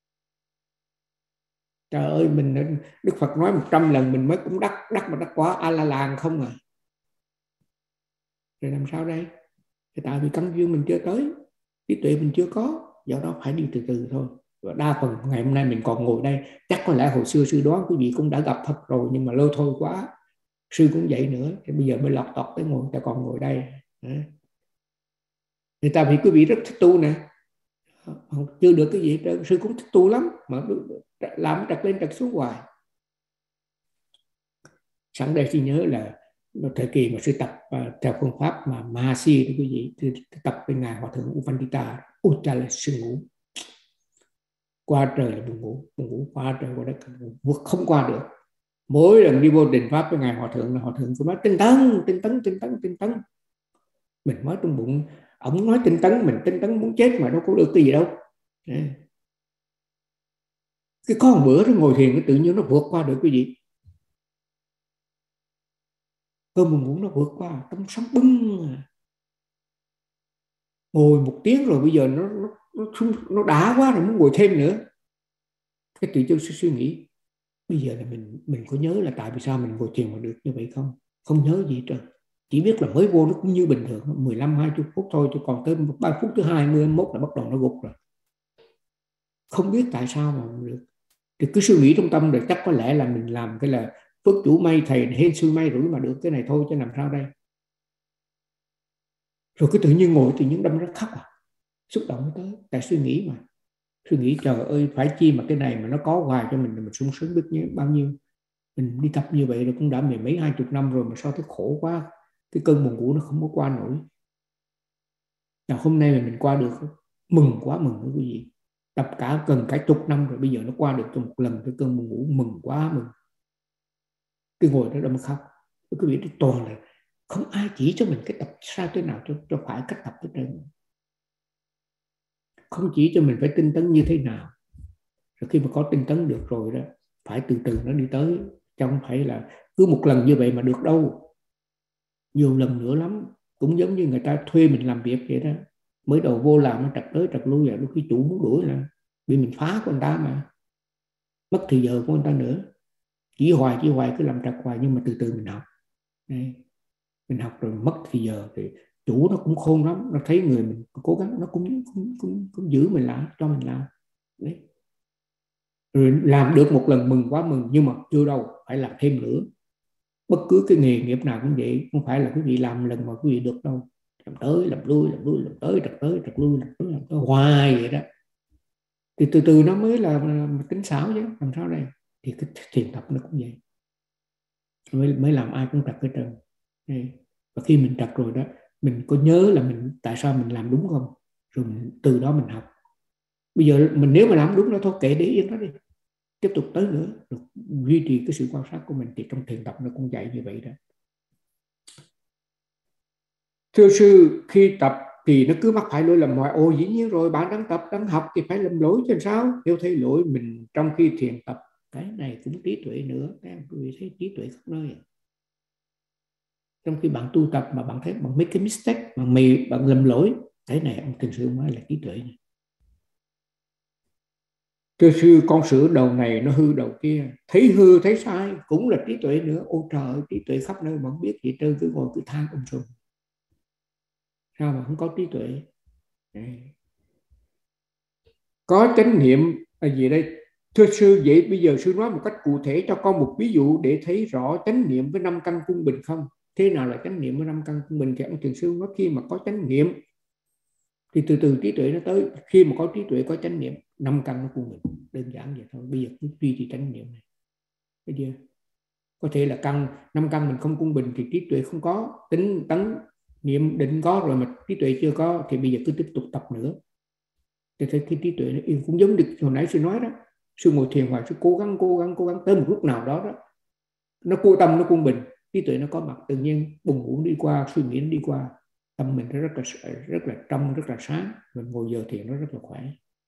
Trời ơi, mình Đức Phật nói một trăm lần mình mới cũng đắc đắc mà đắc quả A La Làng không à. Rồi làm sao đây? Thì tại vì căn duyên mình chưa tới, trí tuệ mình chưa có, do đó phải đi từ từ thôi. Và đa phần ngày hôm nay mình còn ngồi đây, chắc có lẽ hồi xưa sư đoán quý vị cũng đã gặp Phật rồi, nhưng mà lơ thôi quá, sư cũng vậy nữa, thì bây giờ mới lọt tọt tới ngồi, ta còn ngồi đây. Người ta vì quý vị rất thích tu nè, chưa được cái gì hết, sư cũng thích tu lắm mà làm trật lên trật xuống hoài. Sẵn đây xin nhớ là thời kỳ mà sư tập uh, theo phương pháp mà Mahasi thì quý vị thì tập với ngài hòa thượng Uvandita, Utta là sư ngủ, qua trời là buồn ngủ, buồn ngủ qua trời qua đất, vượt không qua được. Mỗi lần đi vô đình pháp với ngài hòa thượng là hòa thượng cũng nói tinh tấn, tinh tấn, tinh tấn, tinh tấn. Mình nói trong bụng, ông nói tinh tấn, mình tinh tấn muốn chết mà đâu có được cái gì đâu. Cái có một bữa nó ngồi thiền cái tự nhiên nó vượt qua được cái gì, cơn buồn ngủ nó vượt qua, tâm sáng bưng. Ngồi một tiếng rồi bây giờ nó nó nó, nó đã quá rồi, muốn ngồi thêm nữa. Cái tự nhiên suy nghĩ bây giờ là mình mình có nhớ là tại vì sao mình ngồi thiền mà được như vậy không? Không nhớ gì hết. Chỉ biết là mới vô nó cũng như bình thường, mười lăm hai mươi phút thôi, chứ còn tới ba phút thứ hai mươi mốt là bắt đầu nó gục rồi. Không biết tại sao mà được. Thì cứ suy nghĩ trong tâm rồi, chắc có lẽ là mình làm cái là phước chủ may, thầy hên xui may rủi mà được cái này thôi, chứ làm sao đây. Rồi cứ tự nhiên ngồi tự nhiên đâm ra khóc à, xúc động tới, tại suy nghĩ mà. Suy nghĩ trời ơi, phải chi mà cái này mà nó có hoài cho mình, mình sung sướng biết bao nhiêu. Mình đi tập như vậy rồi cũng đã mười mấy hai chục năm rồi mà sao thấy khổ quá, cái cơn buồn ngủ nó không có qua nổi. Nào hôm nay mà mình qua được, mừng quá, mừng quý vị. Tập cả gần cả chục năm rồi, bây giờ nó qua được trong một lần cái cơn buồn ngủ, mừng quá mừng. Cái ngồi đó đâm khóc. Quý vị, toàn là không ai chỉ cho mình cái tập sao thế nào cho, cho phải cách tập hết trơn. Không chỉ cho mình phải tinh tấn như thế nào. Rồi khi mà có tinh tấn được rồi đó, phải từ từ nó đi tới, chứ không phải là cứ một lần như vậy mà được đâu. Nhiều lần nữa lắm. Cũng giống như người ta thuê mình làm việc vậy đó, mới đầu vô làm nó trật tới trật lui, đôi khi chủ muốn đuổi là bị mình phá của người ta mà, mất thời giờ của người ta nữa. Chỉ hoài chỉ hoài cứ làm trật hoài, nhưng mà từ từ mình học. Đây. Mình học rồi mất thời giờ thì chủ nó cũng khôn lắm, nó thấy người mình cố gắng nó cũng cũng, cũng, cũng giữ mình lại, cho mình làm. Đấy. Rồi làm được một lần mừng quá mừng, nhưng mà chưa đâu, phải làm thêm nữa. Bất cứ cái nghề nghiệp nào cũng vậy, không phải là quý vị làm lần mà quý vị được đâu. Làm tới làm lui làm lui làm tới trật tới trật lui làm tới làm tới hoài vậy đó, thì từ từ nó mới là, là tính xảo chứ làm sao đây. Thì cái thiền tập nó cũng vậy, mới, mới làm ai cũng trật hết trơn. Và khi mình trật rồi đó, mình có nhớ là mình tại sao mình làm đúng không, rồi mình, từ đó mình học. Bây giờ mình nếu mà làm đúng đó thôi, kệ để yên đó đi, tiếp tục tới nữa, rồi duy trì cái sự quan sát của mình. Thì trong thiền tập nó cũng dạy như vậy đó. Thưa sư, khi tập thì nó cứ mắc phải lỗi lầm hoài. Ồ, dĩ nhiên rồi, bạn đang tập đang học thì phải làm lỗi chứ sao. Nếu thấy lỗi mình trong khi thiền tập, cái này cũng trí tuệ nữa. Các em quý vị thấy trí tuệ khắp nơi. Trong khi bạn tu tập mà bạn thấy bạn make cái mistake, bạn mì bạn làm lỗi, cái này ông thiền sư nói là trí tuệ này. Thưa sư, con sửa đầu này nó hư đầu kia, thấy hư thấy sai cũng là trí tuệ nữa. Ôi trời, trí tuệ khắp nơi, bạn biết gì trơn, cứ ngồi cứ than um sùm. Sao mà không có trí tuệ? Có chánh niệm là gì đây? Thưa sư, vậy bây giờ sư nói một cách cụ thể cho con một ví dụ để thấy rõ chánh niệm với năm căn quân bình không? thế nào là chánh niệm ở năm căn quân bình, thì ông Thiền sư nói khi mà có chánh niệm thì từ từ trí tuệ nó tới. Khi mà có trí tuệ có chánh niệm, năm căn nó quân bình, đơn giản vậy thôi. Bây giờ cứ duy trì chánh niệm này, thấy chưa? Có thể là căn năm căn mình không quân bình thì trí tuệ không có, tính tấn niệm định có rồi mà trí tuệ chưa có, thì bây giờ cứ tiếp tục tập nữa. Thì thấy cái trí tuệ nó yên, cũng giống được hồi nãy sư nói đó. Sư ngồi thiền hoài, sư cố gắng cố gắng cố gắng tới một lúc nào đó đó nó cô tâm nó quân bình, trí tuệ nó có mặt, tự nhiên buồn ngủ đi qua, suy nghĩ nó đi qua, tâm mình nó rất là rất là trong, rất là sáng, mình ngồi giờ thiền nó rất là khỏe.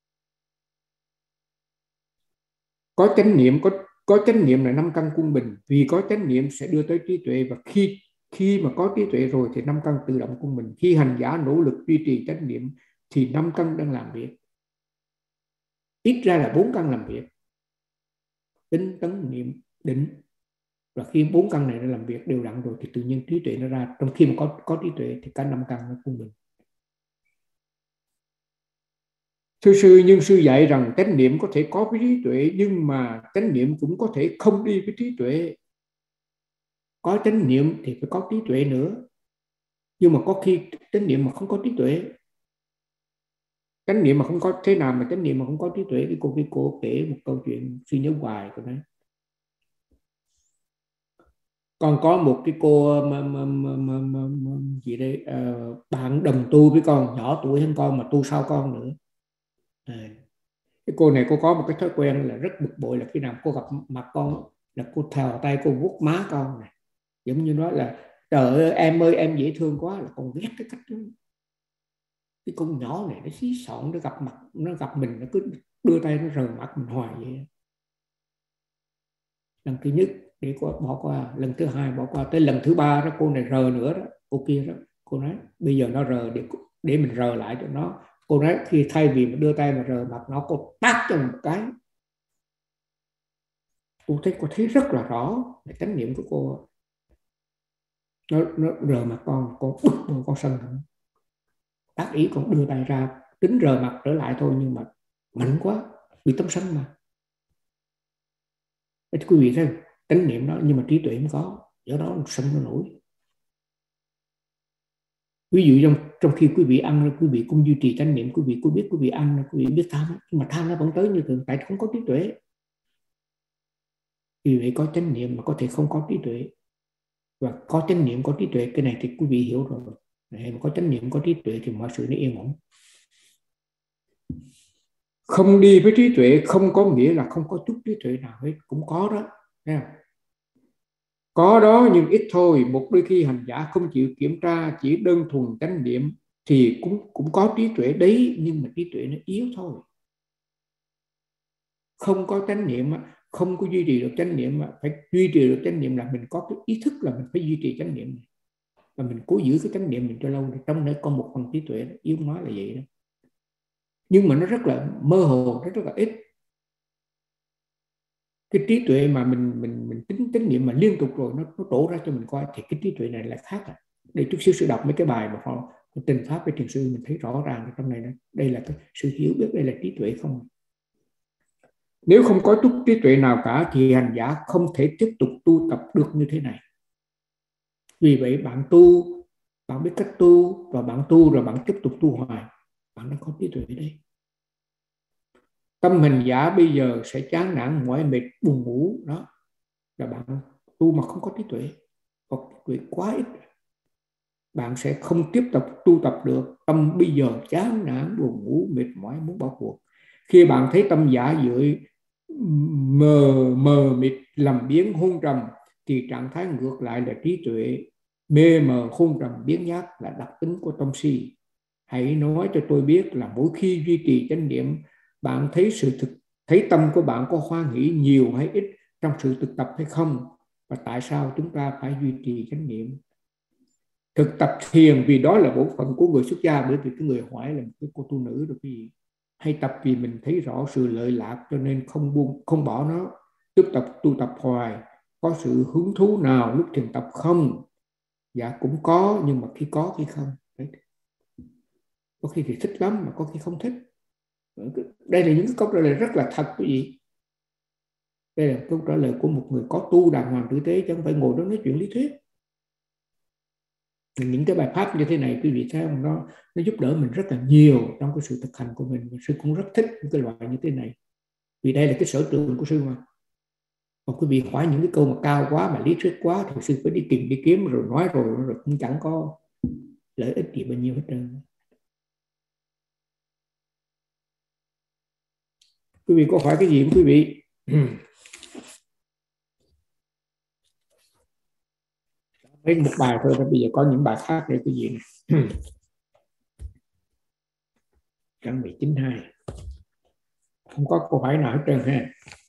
Có chánh niệm, có có chánh niệm là năm căn quân bình, vì có chánh niệm sẽ đưa tới trí tuệ, và khi khi mà có trí tuệ rồi thì năm căn tự động quân bình. Khi hành giả nỗ lực duy trì chánh niệm thì năm căn đang làm việc, ít ra là bốn căn làm việc, tính tấn niệm định. Và khi bốn căn này nó làm việc đều đặn rồi thì tự nhiên trí tuệ nó ra. Trong khi mà có có trí tuệ thì cả năm căn nó quân bình. Thưa sư, nhưng sư dạy rằng chánh niệm có thể có với trí tuệ, nhưng mà chánh niệm cũng có thể không đi với trí tuệ. Có chánh niệm thì phải có trí tuệ nữa, nhưng mà có khi chánh niệm mà không có trí tuệ. Chánh niệm mà không có, thế nào mà chánh niệm mà không có trí tuệ? Cái cô cái cô kể một câu chuyện suy nhớ hoài của nó. Con có một cái cô mà, mà, mà, mà, mà, mà, gì đây uh, bạn đồng tu với con, nhỏ tuổi hơn con mà tu sau con nữa. À, cái cô này cô có một cái thói quen là rất bực bội, là khi nào cô gặp mặt con là cô thò tay cô vuốt má con này, giống như nói là trời ơi em ơi em dễ thương quá, là con ghét cái cách đó. Cái con nhỏ này nó xí xọn, nó gặp mặt nó gặp mình nó cứ đưa tay nó rờ mặt mình hoài vậy. Lần thứ nhất để cô bỏ qua, lần thứ hai bỏ qua, tới lần thứ ba đó cô này rờ nữa đó, cô kia đó, cô nói bây giờ nó rờ để để mình rờ lại cho nó. Cô nói khi thay vì mà đưa tay mà rờ mặt nó, cô tát cho một cái. Cô thấy cô thấy rất là rõ là chánh niệm của cô. Nó, nó rờ mặt con, con bực rồi, con sân hận, tác ý con đưa tay ra tính rờ mặt trở lại thôi, nhưng mà mạnh quá, bị tấm sân mà. Thế quý vị thấy chánh niệm đó nhưng mà trí tuệ không có, do đó sân nó nổi. Ví dụ trong trong khi quý vị ăn, quý vị cũng duy trì chánh niệm, quý vị cũng biết quý vị ăn, quý vị biết tham, nhưng mà tham nó vẫn tới như thường, tại không có trí tuệ. Vì vậy có chánh niệm mà có thể không có trí tuệ, và có chánh niệm có trí tuệ, cái này thì quý vị hiểu rồi. Này, mà có chánh niệm có trí tuệ thì mọi sự nó yên ổn. Không đi với trí tuệ không có nghĩa là không có chút trí tuệ nào hết, cũng có đó. Có đó nhưng ít thôi. Một đôi khi hành giả không chịu kiểm tra, chỉ đơn thuần chánh niệm thì cũng cũng có trí tuệ đấy, nhưng mà trí tuệ nó yếu thôi. Không có chánh niệm, không có duy trì được chánh niệm, phải duy trì được chánh niệm là mình có cái ý thức là mình phải duy trì chánh niệm này, và mình cố giữ cái chánh niệm mình cho lâu. Trong đấy có một phần trí tuệ đó, yếu nói là vậy đó, nhưng mà nó rất là mơ hồ, rất, rất là ít. Cái trí tuệ mà mình mình mình tính chánh niệm mà liên tục rồi nó nó trổ ra cho mình coi, thì cái trí tuệ này là khác. À, để chút xíu sư đọc mấy cái bài mà họ Tình Pháp với Thiền sư, mình thấy rõ ràng trong này đó. Đây là cái sự hiểu biết, đây là trí tuệ không. Nếu không có chút trí tuệ nào cả thì hành giả không thể tiếp tục tu tập được như thế này. Vì vậy bạn tu, bạn biết cách tu, và bạn tu rồi bạn tiếp tục tu hoài, bạn đã có trí tuệ đấy. Tâm hành giả bây giờ sẽ chán nản, mỏi mệt, buồn ngủ, đó là bạn tu mà không có trí tuệ, hoặc trí tuệ quá ít, bạn sẽ không tiếp tục tu tập được. Tâm bây giờ chán nản, buồn ngủ, mệt mỏi, muốn bỏ cuộc. Khi bạn thấy tâm giả dưỡi, mờ mờ mịt, làm biến hôn trầm, thì trạng thái ngược lại là trí tuệ. Mê mờ hôn trầm biến giác là đặc tính của tâm si. Hãy nói cho tôi biết là mỗi khi duy trì chánh niệm, bạn thấy sự thực thấy tâm của bạn có hoan hỷ nhiều hay ít trong sự thực tập hay không, và tại sao chúng ta phải duy trì chánh niệm. Thực tập thiền vì đó là bổn phận của người xuất gia, bởi vì cái người hỏi là một cái cô tu nữ được cái gì. Hay tập vì mình thấy rõ sự lợi lạc cho nên không buông, không bỏ nó, tiếp tập tu tập hoài. Có sự hứng thú nào lúc thiền tập không? Dạ cũng có, nhưng mà khi có khi không. Đấy. Có khi thì thích lắm mà có khi không thích. Đây là những câu trả lời rất là thật quý vị. Đây là câu trả lời của một người có tu đàng hoàng tử tế, chứ không phải ngồi đó nói chuyện lý thuyết. Những cái bài pháp như thế này quý vị thấy không, nó nó giúp đỡ mình rất là nhiều trong cái sự thực hành của mình. Sư cũng rất thích những cái loại như thế này, vì đây là cái sở trường của sư mà. Còn quý vị hỏi những cái câu mà cao quá mà lý thuyết quá thì sư phải đi tìm đi kiếm rồi nói rồi rồi cũng chẳng có lợi ích gì bao nhiêu hết trơn. Quý vị có hỏi cái gì không quý vị? Lấy một bài thôi, bây giờ có những bài khác đây quý vị này. Trang bị chín hai không có câu hỏi nào hết trơn ha.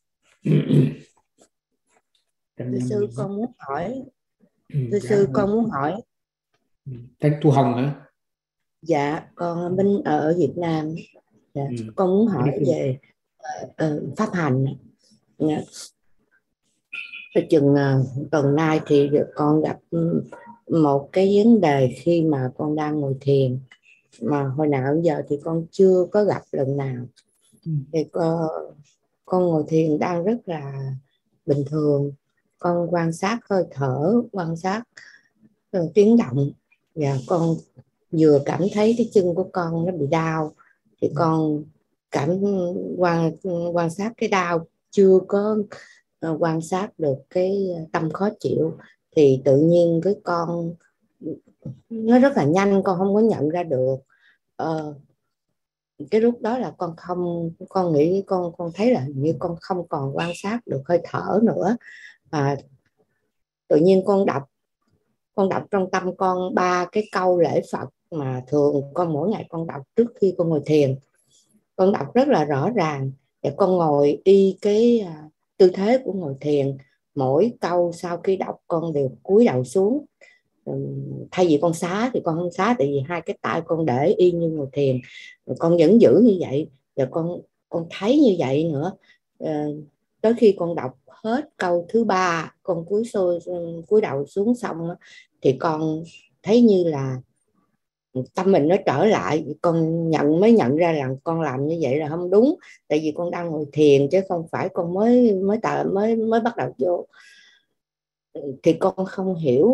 Thưa sư con muốn hỏi. Thưa sư con muốn hỏi. Thanh Thu Hồng hả? Dạ, con Minh ở Việt Nam. Dạ, ừ. Con muốn hỏi về uh, pháp hành. Dạ. Chừng uh, tuần nay thì con gặp một cái vấn đề khi mà con đang ngồi thiền, mà hồi nào giờ thì con chưa có gặp lần nào. Ừ. Thì con, con ngồi thiền đang rất là bình thường, con quan sát hơi thở, quan sát uh, tiếng động, và con vừa cảm thấy cái chân của con nó bị đau thì con cảm quan quan sát cái đau, chưa có uh, quan sát được cái tâm khó chịu, thì tự nhiên cái con nó rất là nhanh, con không có nhận ra được. Uh, cái lúc đó là con không con nghĩ con con thấy là như con không còn quan sát được hơi thở nữa, và tự nhiên con đọc con đọc trong tâm con ba cái câu lễ Phật mà thường con mỗi ngày con đọc trước khi con ngồi thiền. Con đọc rất là rõ ràng, và con ngồi y cái uh, tư thế của ngồi thiền. Mỗi câu sau khi đọc con đều cúi đầu xuống. Thay vì con xá thì con không xá, tại vì hai cái tay con để y như ngồi thiền, con vẫn giữ như vậy, và con con thấy như vậy nữa. À, tới khi con đọc hết câu thứ ba, con cúi xôi cúi đầu xuống xong thì con thấy như là tâm mình nó trở lại. Con nhận mới nhận ra là con làm như vậy là không đúng, tại vì con đang ngồi thiền chứ không phải con mới mới tạo mới mới bắt đầu vô. Thì con không hiểu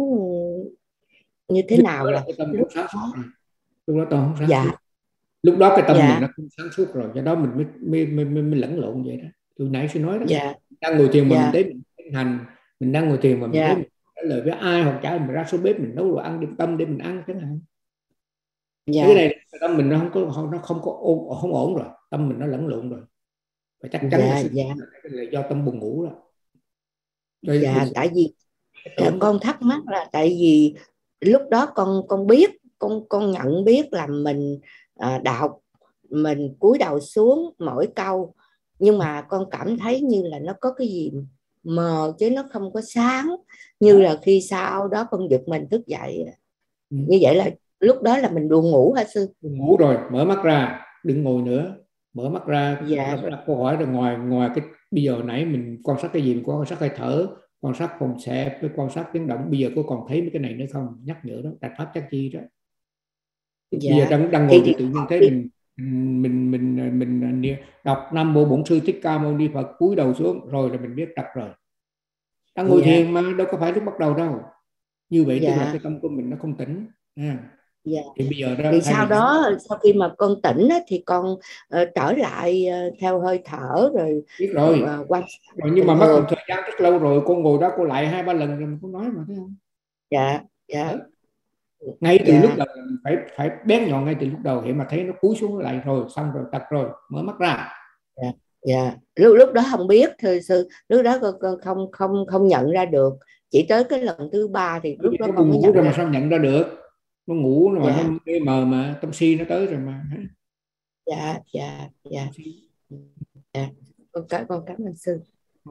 như thế lúc nào đó là cái tâm lúc sáng suốt rồi. Lúc đó tâm không sáng dạ. suốt. Lúc đó cái tâm dạ. mình nó không sáng suốt rồi, do đó mình mới mới mới, mới, mới lẫn lộn vậy đó. Từ nãy sư nói đó. dạ. Đang ngồi thiền mà dạ. mình thấy mình tiến hành, mình đang ngồi thiền mà mình dạ. thấy mình trả lời với ai, hoặc trả mình ra số bếp mình nấu đồ ăn điểm tâm để mình ăn chẳng hạn. dạ. Cái này tâm mình nó không có nó không có ổn, không ổn rồi, tâm mình nó lẫn lộn rồi, và chắc chắn dạ. là, sự dạ. là do tâm buồn ngủ đó. Rồi dạ mình... tại vì tổn... con thắc mắc là tại vì lúc đó con con biết con con nhận biết là mình à, đọc, mình cúi đầu xuống mỗi câu, nhưng mà con cảm thấy như là nó có cái gì mờ chứ nó không có sáng, như là khi sau đó con giật mình thức dậy. ừ. Như vậy là lúc đó là mình buồn ngủ hả sư? Buồn ngủ rồi, mở mắt ra, đừng ngồi nữa, mở mắt ra. dạ. Đặt câu hỏi là ngoài ngoài cái bây giờ nãy mình quan sát cái gì? Mình quan sát hơi thở, quan sát phòng xẹp, với quan sát tiếng động. Bây giờ có còn thấy mấy cái này nữa không? Nhắc nhở đó, đặt pháp chắc chi đó. dạ. Bây giờ đang đang ngồi thì tự nhiên thấy mình mình mình mình, mình đọc Nam Mô Bổn Sư Thích Ca Mâu Ni Phật, cúi đầu xuống rồi là mình biết tập rồi. Đang ngồi dạ. thiền mà đâu có phải lúc bắt đầu đâu. Như vậy dạ. tức là cái tâm của mình nó không tỉnh. À. Dạ. Thì bây giờ đó, thì sau đó mình... sau khi mà con tỉnh á, thì con uh, trở lại uh, theo hơi thở rồi biết rồi, uh, quan rồi nhưng mà mất một thời gian rất lâu rồi, con ngồi đó cô lại hai ba lần rồi mà con nói mà thấy không? Dạ dạ. Đó. Ngay từ dạ. lúc đầu phải phải bén nhọn ngay từ lúc đầu, hiện mà thấy nó cúi xuống lại rồi, xong rồi tập rồi mở mắt ra. Dạ dạ. lúc lúc đó không biết thưa sư, lúc đó con, con không không không nhận ra được, chỉ tới cái lần thứ ba thì lúc đó con mới nhận rồi ra. mà sao nhận ra được? Nó ngủ mà dạ. Dạ. nó mê mờ mà tâm si nó tới rồi mà. Dạ dạ dạ. dạ. Con cảm con cảm ơn sư.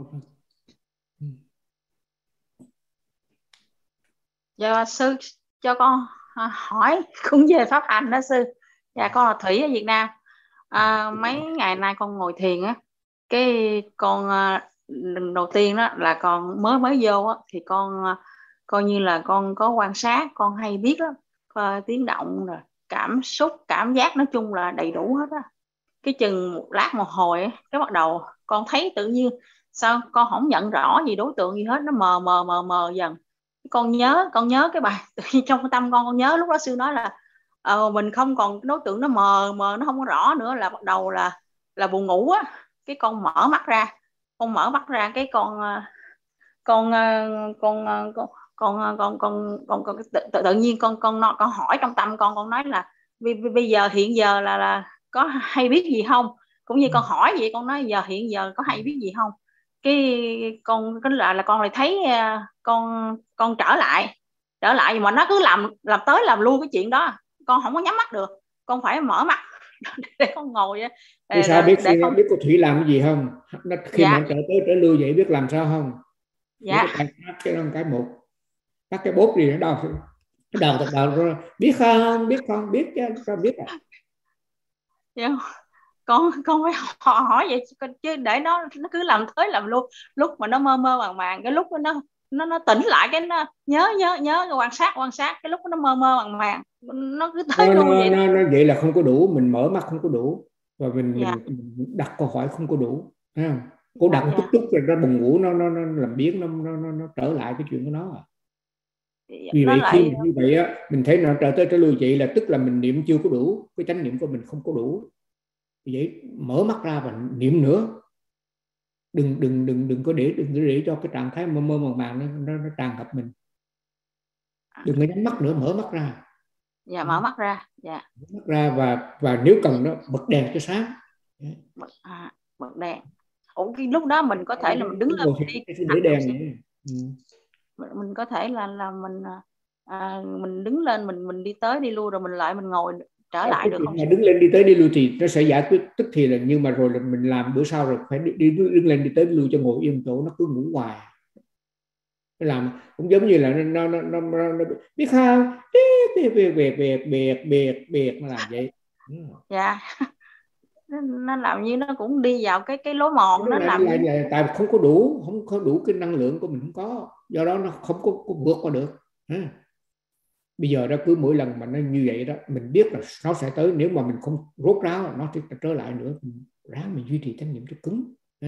Dạ sư cho con hỏi cũng về pháp hành đó sư. Dạ con là Thủy ở Việt Nam. À, mấy ngày nay con ngồi thiền á, cái con đầu tiên đó là con mới mới vô á, thì con coi như là con có quan sát, con hay biết đó, tiếng động rồi cảm xúc cảm giác nói chung là đầy đủ hết á. Cái chừng một lát một hồi ấy, cái bắt đầu con thấy tự nhiên sao con không nhận rõ gì đối tượng gì hết, nó mờ mờ mờ mờ dần, con nhớ con nhớ cái bài trong cái tâm con con nhớ lúc đó sư nói là ờ, mình không còn đối tượng nó mờ mờ nó không có rõ nữa, là bắt đầu là là buồn ngủ á, cái con mở mắt ra, con mở mắt ra cái con con con con con con con con, con, con tự, tự, tự nhiên con con con hỏi trong tâm con con nói là bây giờ hiện giờ là là có hay biết gì không, cũng như con hỏi vậy, con nói giờ hiện giờ có hay biết gì không, cái con cái là là con lại thấy con con trở lại trở lại mà nó cứ làm làm tới làm lui cái chuyện đó, con không có nhắm mắt được, con phải mở mắt để con ngồi để, để sao biết để con... biết cô Thủy làm cái gì không? Nó khi dạ. mà trở tới trở lui vậy biết làm sao không? Dạ. Cái cái cái một tắt cái bốt gì nó đâu cái đầu thật đầu rồi biết không biết không biết chứ sao biết à? Dạ. con con phải hỏi, hỏi vậy chứ để nó nó cứ làm tới làm luôn, lúc mà nó mơ mơ màng màng, cái lúc nó nó nó tỉnh lại cái nó nhớ nhớ nhớ quan sát quan sát cái lúc nó mơ mơ màng màng nó cứ tới nó, luôn nó, vậy. Nó, nó vậy là không có đủ, mình mở mắt không có đủ và mình, dạ. mình, mình đặt câu hỏi không có đủ, thấy không? Cô đặt dạ. chút chút rồi nó buồn ngủ nó nó nó làm biến nó nó nó, nó trở lại cái chuyện của nó à. Vì nó vậy lại... khi mà như vậy á mình thấy nó trở tới trở lui vậy là tức là mình niệm chưa có đủ, cái chánh niệm của mình không có đủ. Vì vậy mở mắt ra và niệm nữa, đừng đừng đừng đừng có để đừng có để cho cái trạng thái mơ mơ màng màng nó, nó, nó tràn ngập mình, đừng có nhắm mắt nữa, mở mắt ra. Dạ, mở mắt ra. Dạ. Mở mắt ra và và nếu cần nó bật đèn cho sáng. Bật, à, bật đèn. Ủa cái lúc đó mình có thể là mình đứng lên mình đi để đèn này. Ừ. mình, mình có thể là là mình à, mình đứng lên mình mình đi tới đi lui rồi mình lại mình ngồi trở lại được không? Mà đứng lên đi tới đi lui thì nó sẽ giải quyết tức thì là, nhưng mà rồi là mình làm bữa sau rồi phải đi, đi đứng lên đi tới đi lui cho ngồi yên chỗ, nó cứ ngủ hoài. Nó làm cũng giống như là nó nó nó, nó, nó biết không biệt biệt biệt biệt biệt biệt biệt nó làm vậy. Dạ. Nó làm như nó cũng đi vào cái cái lối mòn, nó, nó làm lại, lại, tại không có đủ không có đủ cái năng lượng của mình, không có, do đó nó không có, có vượt qua được. À. Bây giờ đó cứ mỗi lần mà nó như vậy đó mình biết là nó sẽ tới, nếu mà mình không rốt ráo nó sẽ trở lại nữa, mình ráng mình duy trì chánh niệm cho cứng. À.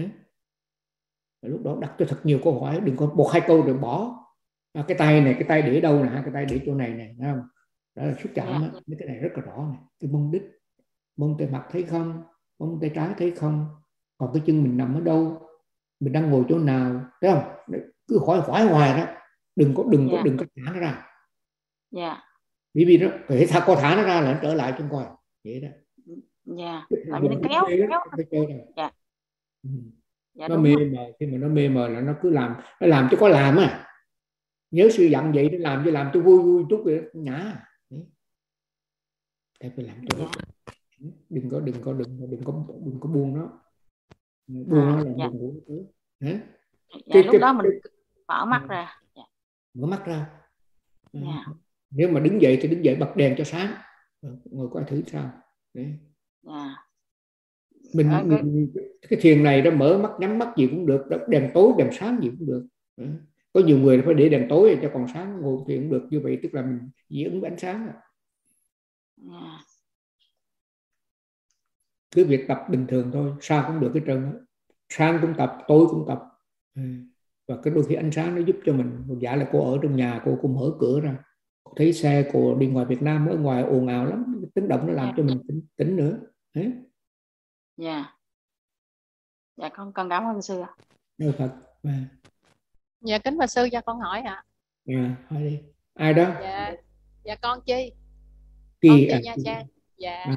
Lúc đó đặt cho thật nhiều câu hỏi, đừng có một hai câu rồi bỏ. À, cái tay này cái tay để đâu nè, cái tay để chỗ này này, thấy không? Đó là xúc chạm á, mấy cái này rất là rõ này. Cái mông đít, mông tay mặt thấy không, mông tay trái thấy không, còn cái chân mình nằm ở đâu, mình đang ngồi chỗ nào, thấy không? Cứ hỏi hỏi hoài đó, đừng có đừng có đừng có thả nó ra. Dạ. Bởi vì đó phải thả có thả nó ra là nó trở lại trong coi vậy đó. Dạ. Làm như nó kéo kéo. Dạ. Ừ. Dạ, nó mê mờ, khi mà nó mê mờ là nó cứ làm, nó làm cho có làm à. Nhớ sư dặn vậy, nó làm cho làm cho vui vui chút rồi nhả. Để phải làm cho dạ. đừng có đừng có đừng có đừng có đừng có buông nó, buông à, nó là dạ. buồn ngủ nữa. Hả? Dạ, cái, lúc cái, đó mình cái, mở mắt ra. Dạ. Mở mắt ra. Dạ. Nếu mà đứng dậy thì đứng dậy bật đèn cho sáng, ngồi coi thử sao. Đấy. Dạ. Mình, à, cái... mình cái thiền này đó mở mắt nhắm mắt gì cũng được, đèn tối đèn sáng gì cũng được. Đấy. Có nhiều người phải để đèn tối cho còn sáng ngồi thiền cũng được, như vậy tức là mình dị ứng với ánh sáng. Yeah. Cứ việc tập bình thường thôi, sao cũng được cái trơn đó. Sáng cũng tập, tối cũng tập. Và cái đôi khi ánh sáng nó giúp cho mình. Giả là cô ở trong nhà, cô cũng mở cửa ra, cô thấy xe cô đi ngoài Việt Nam, ở ngoài ồn ào lắm, tiếng động nó làm yeah. cho mình tỉnh, tỉnh nữa. Đấy. Dạ. Dạ con con cảm ơn sư ạ. Đâu thật. À. Dạ kính bạch sư cho con hỏi ạ. Dạ, hỏi đi. Ai đó? Dạ, dạ con Chi. Chi con Chi à, Nha Trang. Dạ. À.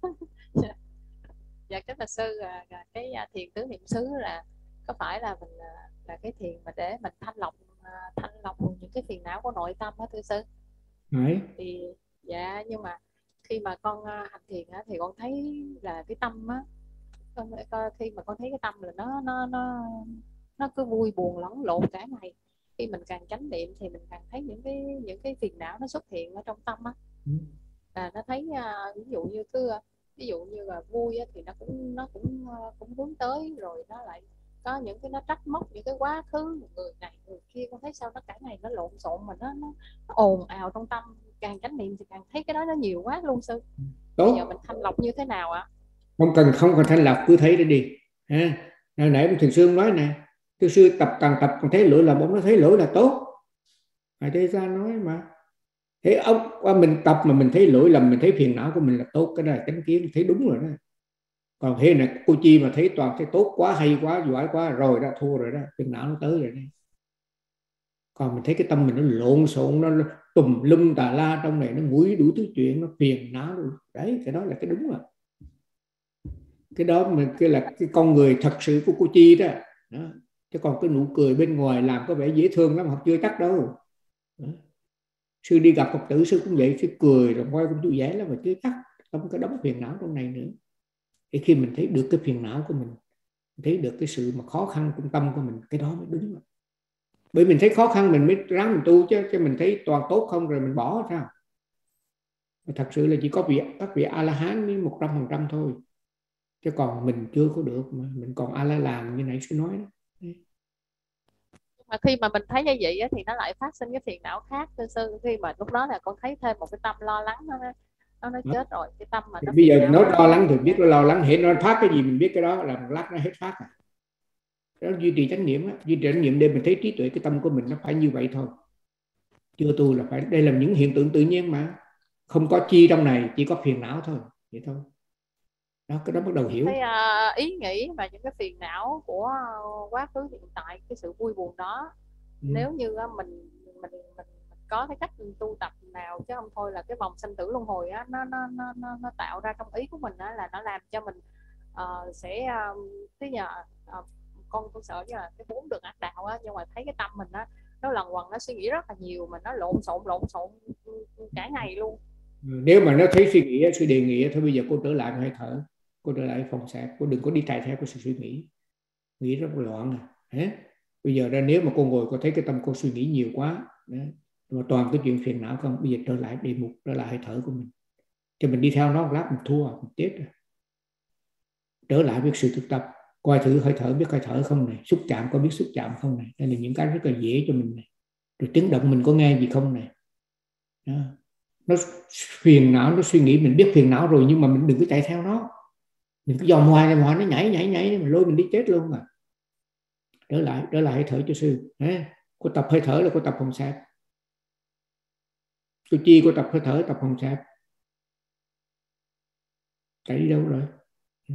Dạ kính bạch sư, cái thiền tứ niệm xứ là có phải là mình là cái thiền mà để mình thanh lọc thanh lọc những cái phiền não của nội tâm đó thưa sư? Đấy. Thì dạ, nhưng mà khi mà con hành thiền á, thì con thấy là cái tâm á, con, khi mà con thấy cái tâm là nó nó nó nó cứ vui buồn lẫn lộn cả ngày. Khi mình càng chánh niệm thì mình càng thấy những cái những cái phiền não nó xuất hiện ở trong tâm á. Ừ. Là nó thấy uh, ví dụ như cứ ví dụ như là vui á, thì nó cũng nó cũng uh, cũng hướng tới, rồi nó lại có những cái nó trách móc những cái quá khứ người này người kia. Con thấy sao nó cả ngày nó lộn xộn mà nó, nó, nó ồn ào trong tâm. Càng chánh niệm thì càng thấy cái đó nó nhiều quá luôn sư. Tốt. Bây giờ mình thanh lọc như thế nào ạ? Không cần không cần thanh lọc, cứ thấy nó đi. Ha. Hồi nãy Thiền Sư nói nè, Thiền Sư tập càng tập càng thấy lỗi là bóng, nó thấy lỗi là tốt. Ngài Thế Gian nói mà. Thế ông mình tập mà mình thấy lỗi lầm, mình thấy phiền não của mình là tốt, cái đó là chánh kiến, thấy đúng rồi đó. Còn thế này cô Chi mà thấy toàn thấy tốt quá, hay quá, giỏi quá, rồi đó, thua rồi đó, phiền não nó tới rồi đó. Còn mình thấy cái tâm mình nó lộn xộn, nó tùm lum tà la trong này, nó ngủi đủ thứ chuyện, nó phiền não rồi. Đấy, cái đó là cái đúng rồi. Cái đó mình cái là cái con người thật sự của cô Chi đó. Đó. Chứ còn cái nụ cười bên ngoài làm có vẻ dễ thương lắm, học chưa chắc đâu. Đó. Sư đi gặp Phật tử, sư cũng vậy, sư cười rồi quay cũng vui vẻ lắm, mà chưa chắc không có đóng phiền não trong này nữa. Thì khi mình thấy được cái phiền não của mình, thấy được cái sự mà khó khăn trong tâm của mình, cái đó mới đúng rồi. Bởi mình thấy khó khăn mình mới ráng mình tu chứ, chứ mình thấy toàn tốt không rồi mình bỏ sao? Thật sự là chỉ có vị các vị A La Hán với một trăm phần trăm thôi, chứ còn mình chưa có được, mà mình còn A La Làm như nãy sư nói đó. Mà khi mà mình thấy như vậy á, thì nó lại phát sinh cái phiền não khác thưa sư. Khi mà lúc đó là con thấy thêm một cái tâm lo lắng, nó nó, nó chết rồi, cái tâm mà nó bây giờ nó não, lo lắng thì biết nó lo lắng, hết nó phát cái gì mình biết cái đó, là một lát nó hết phát à. Đó duy trì chánh niệm á, duy trì chánh niệm để mình thấy trí tuệ cái tâm của mình nó phải như vậy thôi. Chưa tu là phải, đây là những hiện tượng tự nhiên mà, không có chi trong này, chỉ có phiền não thôi, vậy thôi. Đó, cái đó bắt đầu hiểu. Cái uh, ý nghĩ và những cái phiền não của quá khứ hiện tại, cái sự vui buồn đó, ừ. Nếu như uh, mình, mình mình mình có cái cách tu tập nào, chứ không thôi là cái vòng sanh tử luân hồi á, nó nó nó nó, nó tạo ra trong ý của mình á, là nó làm cho mình uh, sẽ uh, cái nhà uh, con tôi sợ như là cái bốn đường ác đạo á, nhưng mà thấy cái tâm mình á, nó lần quần, nó suy nghĩ rất là nhiều, mà nó lộn xộn lộn xộn cả ngày luôn. Nếu mà nó thấy suy nghĩ, suy đề nghị thôi, bây giờ cô trở lại hơi thở, cô trở lại phòng xẹp, cô đừng có đi chạy theo cái sự suy nghĩ, nghĩ rất là loạn à. Bây giờ ra nếu mà cô ngồi, cô thấy cái tâm cô suy nghĩ nhiều quá, đấy, mà toàn cái chuyện phiền não không, bây giờ trở lại đề mục, trở lại hơi thở của mình, cho mình đi theo nó một lát mình thua, mình chết rồi. Trở lại với sự thực tập, coi thử hơi thở, biết hơi thở không này, xúc chạm có biết xúc chạm không này, đây là những cái rất là dễ cho mình này. Rồi tiếng động mình có nghe gì không này. Đó. Nó phiền não, nó suy nghĩ, mình biết phiền não rồi, nhưng mà mình đừng có chạy theo nó, mình cứ dòm hoài là nó nhảy nhảy nhảy, mình lôi mình đi chết luôn mà. Trở lại, trở lại hơi thở cho sư. Cô tập hơi thở là cô tập phòng xẹp. Cô Chi cô tập hơi thở, tập phòng xẹp. Chạy đi đâu rồi? Ừ.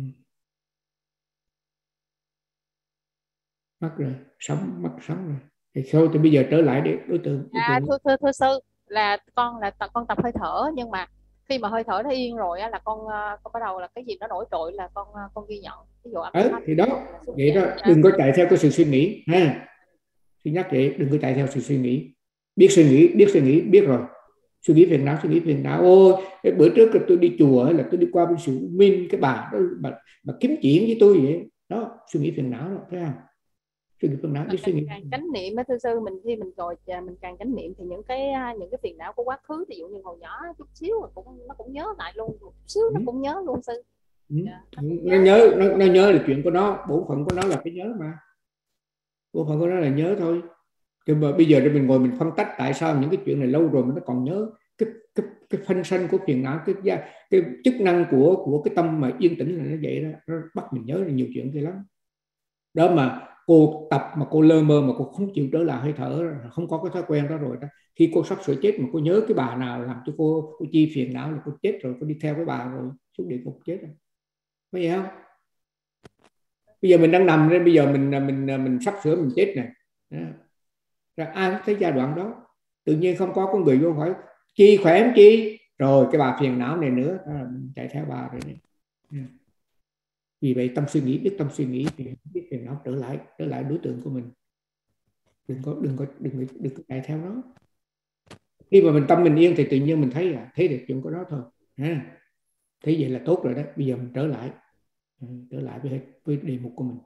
mất rồi, sống mất sống rồi. Thì thôi thì bây giờ trở lại để đối tượng, đối à, tượng. thưa, thưa thưa sư, là con là con tập hơi thở, nhưng mà khi mà hơi thở nó yên rồi á, là con con bắt đầu là cái gì nó nổi trội là con con ghi nhận, ví dụ âm Ờ, thanh thì đó vậy đó, đừng có chạy theo cái sự suy nghĩ ha. Xin nhắc vậy, đừng có chạy theo sự suy nghĩ. Biết suy nghĩ, biết suy nghĩ, biết rồi. Suy nghĩ phiền não, suy nghĩ phiền não. Ôi, cái bữa trước là tôi đi chùa là tôi đi qua bên sự Minh, cái bà đó bà, bà kiếm chuyện với tôi vậy. Đó, suy nghĩ phiền não đó, thấy không? Suy nghĩ phiền não, biết suy nghĩ. Càng chánh niệm á thưa sư, mình khi mình rồi mình càng chánh niệm thì những cái những cái phiền não của quá khứ, ví dụ như hồi nhỏ chút xíu là cũng nó cũng nhớ lại luôn, chút xíu nó cũng nhớ luôn sư. Ừ. Dạ, nó, nó nhớ, nó, nó nhớ là chuyện của nó, bổn phận của nó là cái nhớ mà. Bổn phận của nó là nhớ thôi. Nhưng mà bây giờ để mình ngồi mình phân tách tại sao những cái chuyện này lâu rồi mà nó còn nhớ, cái cái cái phân sanh của phiền não, cái cái chức năng của của cái tâm mà yên tĩnh là nó vậy đó, nó bắt mình nhớ là nhiều chuyện kia lắm. Đó mà cô tập mà cô lơ mơ mà cô không chịu trở lại hơi thở, không có cái thói quen đó rồi đó. Khi cô sắp sửa chết mà cô nhớ cái bà nào làm cho cô cô Chi phiền não là cô chết rồi, cô đi theo cái bà rồi xuống địa ngục chết rồi. Có vậy không? Bây giờ mình đang nằm nên bây giờ mình mình mình sắp sửa mình chết này. Rồi ai cũng thấy giai đoạn đó, tự nhiên không có con người vô hỏi Chi khỏe không Chi, rồi cái bà phiền não này nữa, mình chạy theo bà rồi này. Vì vậy tâm suy nghĩ, biết tâm suy nghĩ thì biết phiền não, trở lại trở lại đối tượng của mình, đừng có đừng có đừng có, đừng có chạy theo nó. Khi mà mình tâm mình yên thì tự nhiên mình thấy à, thấy được chuyện của nó thôi. À, thấy vậy là tốt rồi đó. Bây giờ mình trở lại trở lại với với đề mục của mình.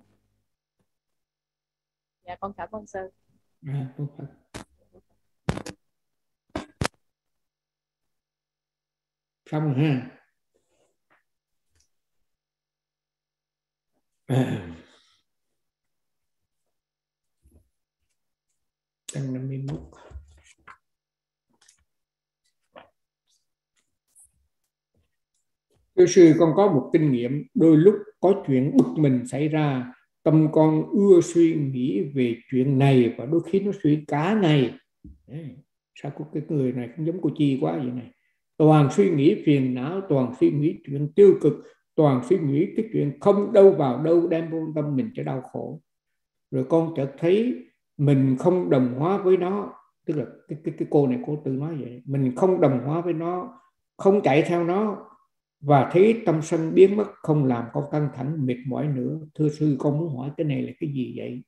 Dạ con cảm ơn sư. À, tốt thật. Xong rồi ha. À. Trang năm mươi mốt. Thưa sư, con có một kinh nghiệm, đôi lúc có chuyện bực mình xảy ra, tâm con ưa suy nghĩ về chuyện này và đôi khi nó suy cả ngày. Sao có cái người này cũng giống cô Chi quá vậy này. Toàn suy nghĩ phiền não, toàn suy nghĩ chuyện tiêu cực, toàn suy nghĩ cái chuyện không đâu vào đâu đem vô tâm mình cho đau khổ. Rồi con chợt thấy mình không đồng hóa với nó, tức là cái, cái, cái cô này cô tự nói vậy, mình không đồng hóa với nó, không chạy theo nó, và thấy tâm sân biến mất, không làm con căng thẳng mệt mỏi nữa. Thưa sư, con muốn hỏi cái này là cái gì vậy?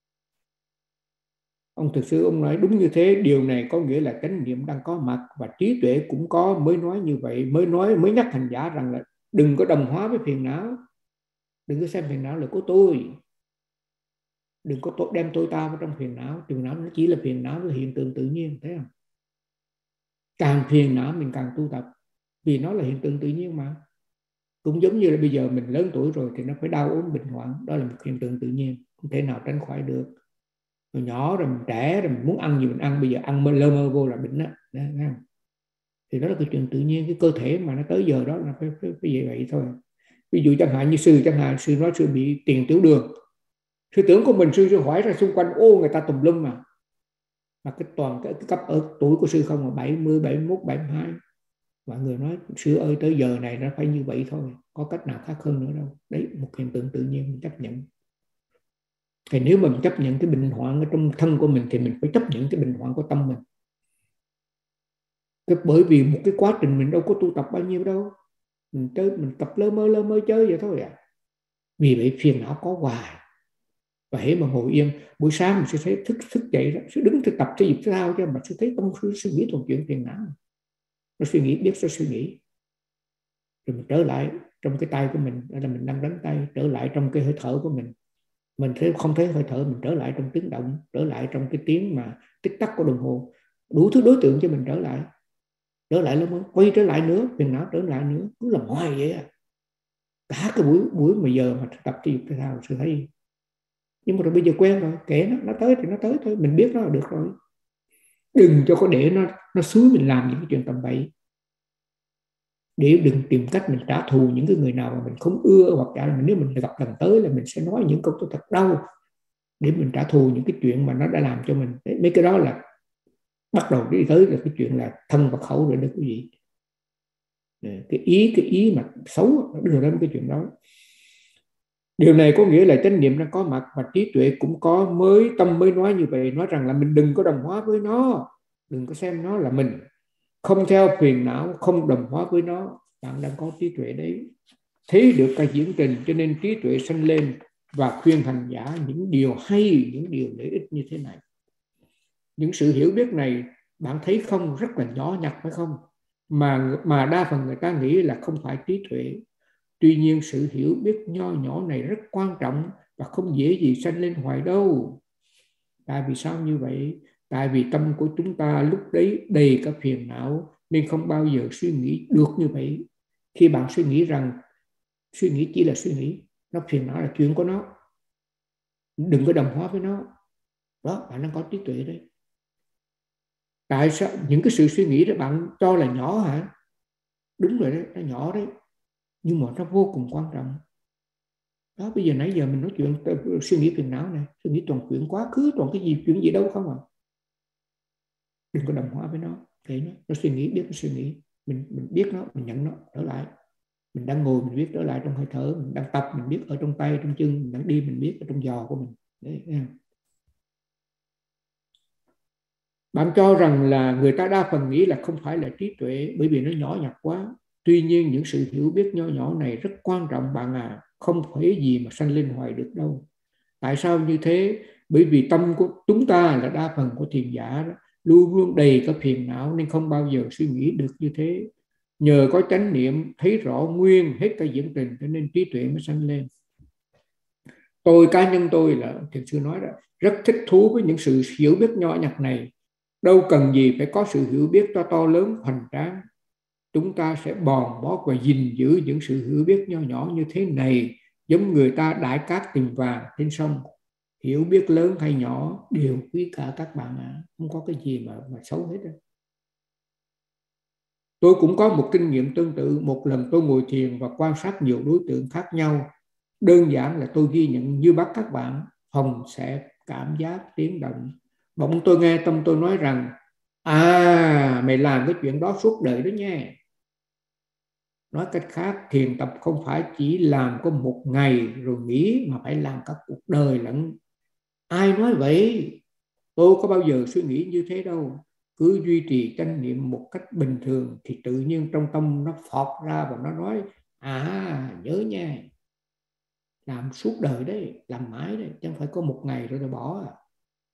Ông thực sự ông nói đúng như thế. Điều này có nghĩa là chánh niệm đang có mặt và trí tuệ cũng có, mới nói như vậy, mới nói mới nhắc hành giả rằng là đừng có đồng hóa với phiền não, đừng có xem phiền não là của tôi, đừng có đem tôi ta vào trong phiền não. Phiền não nó chỉ là phiền não, là hiện tượng tự nhiên, thấy không? Càng phiền não mình càng tu tập, vì nó là hiện tượng tự nhiên mà. Cũng giống như là bây giờ mình lớn tuổi rồi thì nó phải đau ốm bệnh hoạn, đó là một hiện tượng tự nhiên, không thể nào tránh khỏi được. Rồi nhỏ rồi mình trẻ rồi mình muốn ăn gì mình ăn, bây giờ ăn mơ lơ mơ vô là bệnh đó, đó thì đó là cái chuyện tự nhiên. Cái cơ thể mà nó tới giờ đó là phải phải, phải vậy vậy thôi. Ví dụ chẳng hạn như sư chẳng hạn sư nói sư bị tiền tiểu đường, sư tưởng của mình sư sư hỏi ra xung quanh ô người ta tùm lum mà mà cái toàn cái, cái cấp ở tuổi của sư không là bảy mươi, bảy mươi mốt, bảy mươi hai. Mọi người nói sư ơi tới giờ này nó phải như vậy thôi, có cách nào khác hơn nữa đâu. Đấy, một hiện tượng tự nhiên mình chấp nhận. Thì nếu mình chấp nhận cái bệnh hoạn ở trong thân của mình thì mình phải chấp nhận cái bệnh hoạn của tâm mình. Cái bởi vì một cái quá trình mình đâu có tu tập bao nhiêu đâu, mình chơi mình tập lơ mơ lơ mơ chơi vậy thôi à. Vì vậy phiền não có hoài. Và hễ mà ngồi yên buổi sáng mình sẽ thấy thức thức dậy đó, sẽ đứng thực tập thể dục thể thao cho mà sẽ thấy tâm suy nghĩ toàn chuyện phiền não. Nó suy nghĩ biết nó suy nghĩ, rồi mình trở lại trong cái tay của mình, đó là mình đang đánh tay, trở lại trong cái hơi thở của mình. Mình thấy không thấy hơi thở, mình trở lại trong tiếng động, trở lại trong cái tiếng mà tích tắc của đồng hồ, đủ thứ đối tượng cho mình trở lại, trở lại là mới quay trở lại nữa, phiền não trở lại nữa, cứ làm hoài vậy à. Cả cái buổi buổi mà giờ mà tập thể dục thể thao sẽ thấy. Nhưng mà rồi bây giờ quen rồi, kể nó nó tới thì nó tới thôi, mình biết nó là được rồi. Đừng cho có để nó nó xúi mình làm những cái chuyện tầm bậy, để đừng tìm cách mình trả thù những cái người nào mà mình không ưa, hoặc là nếu mình gặp lần tới là mình sẽ nói những câu tôi thật đau để mình trả thù những cái chuyện mà nó đã làm cho mình. Mấy cái đó là bắt đầu đi tới là cái chuyện là thân và khẩu rồi đó quý vị. Cái ý cái ý mà xấu đưa đến cái chuyện đó. Điều này có nghĩa là chánh niệm đang có mặt và trí tuệ cũng có, mới tâm mới nói như vậy, nói rằng là mình đừng có đồng hóa với nó, đừng có xem nó là mình, không theo phiền não, không đồng hóa với nó. Bạn đang có trí tuệ đấy, thấy được cái diễn trình, cho nên trí tuệ sanh lên và khuyên hành giả những điều hay, những điều lợi ích như thế này. Những sự hiểu biết này bạn thấy không, rất là nhỏ nhặt phải không? Mà mà đa phần người ta nghĩ là không phải trí tuệ. Tuy nhiên sự hiểu biết nho nhỏ này rất quan trọng và không dễ gì sanh lên hoài đâu. Tại vì sao như vậy? Tại vì tâm của chúng ta lúc đấy đầy cả phiền não, nên không bao giờ suy nghĩ được như vậy. Khi bạn suy nghĩ rằng suy nghĩ chỉ là suy nghĩ, nó phiền não là chuyện của nó, đừng có đồng hóa với nó. Đó, bạn đang có trí tuệ đấy. Tại sao những cái sự suy nghĩ đó bạn cho là nhỏ hả? Đúng rồi đấy, nó nhỏ đấy, nhưng mà nó vô cùng quan trọng. Đó, bây giờ nãy giờ mình nói chuyện suy nghĩ phiền não này, suy nghĩ toàn chuyện quá khứ, toàn cái gì chuyện gì đâu không à. Đừng có đồng hóa với nó, để nó, nó suy nghĩ biết nó suy nghĩ, mình mình biết nó, mình nhận nó trở lại. Mình đang ngồi mình biết trở lại trong hơi thở, mình đang tập mình biết ở trong tay trong chân, mình đang đi mình biết ở trong giò của mình. Đấy, nghe. Bạn cho rằng là người ta đa phần nghĩ là không phải là trí tuệ bởi vì nó nhỏ nhặt quá. Tuy nhiên những sự hiểu biết nhỏ nhỏ này rất quan trọng bạn à, không phải gì mà sanh lên hoài được đâu. Tại sao như thế? Bởi vì tâm của chúng ta là đa phần của thiền giả đó, luôn luôn đầy các phiền não nên không bao giờ suy nghĩ được như thế. Nhờ có chánh niệm thấy rõ nguyên hết cái diễn trình cho nên trí tuệ mới sanh lên. Tôi cá nhân tôi là thiền sư nói đó, rất thích thú với những sự hiểu biết nhỏ nhặt này. Đâu cần gì phải có sự hiểu biết to to lớn hoành tráng. Chúng ta sẽ bòn bó và gìn giữ những sự hiểu biết nhỏ nhỏ như thế này, giống người ta đãi cát tìm vàng trên sông. Hiểu biết lớn hay nhỏ đều quý cả các bạn ạ, à. Không có cái gì mà, mà xấu hết. Tôi cũng có một kinh nghiệm tương tự. Một lần tôi ngồi thiền và quan sát nhiều đối tượng khác nhau. Đơn giản là tôi ghi nhận như bắt các bạn, phòng sẽ cảm giác tiếng động. Bỗng tôi nghe tâm tôi nói rằng À, mày làm cái chuyện đó suốt đời đó nha. Nói cách khác, thiền tập không phải chỉ làm có một ngày rồi nghỉ, mà phải làm cả cuộc đời lẫn. Ai nói vậy? Tôi có bao giờ suy nghĩ như thế đâu. Cứ duy trì chánh niệm một cách bình thường thì tự nhiên trong tâm nó phọt ra và nó nói: à, nhớ nha. Làm suốt đời đấy, làm mãi đấy, chứ không phải có một ngày rồi tôi bỏ. À.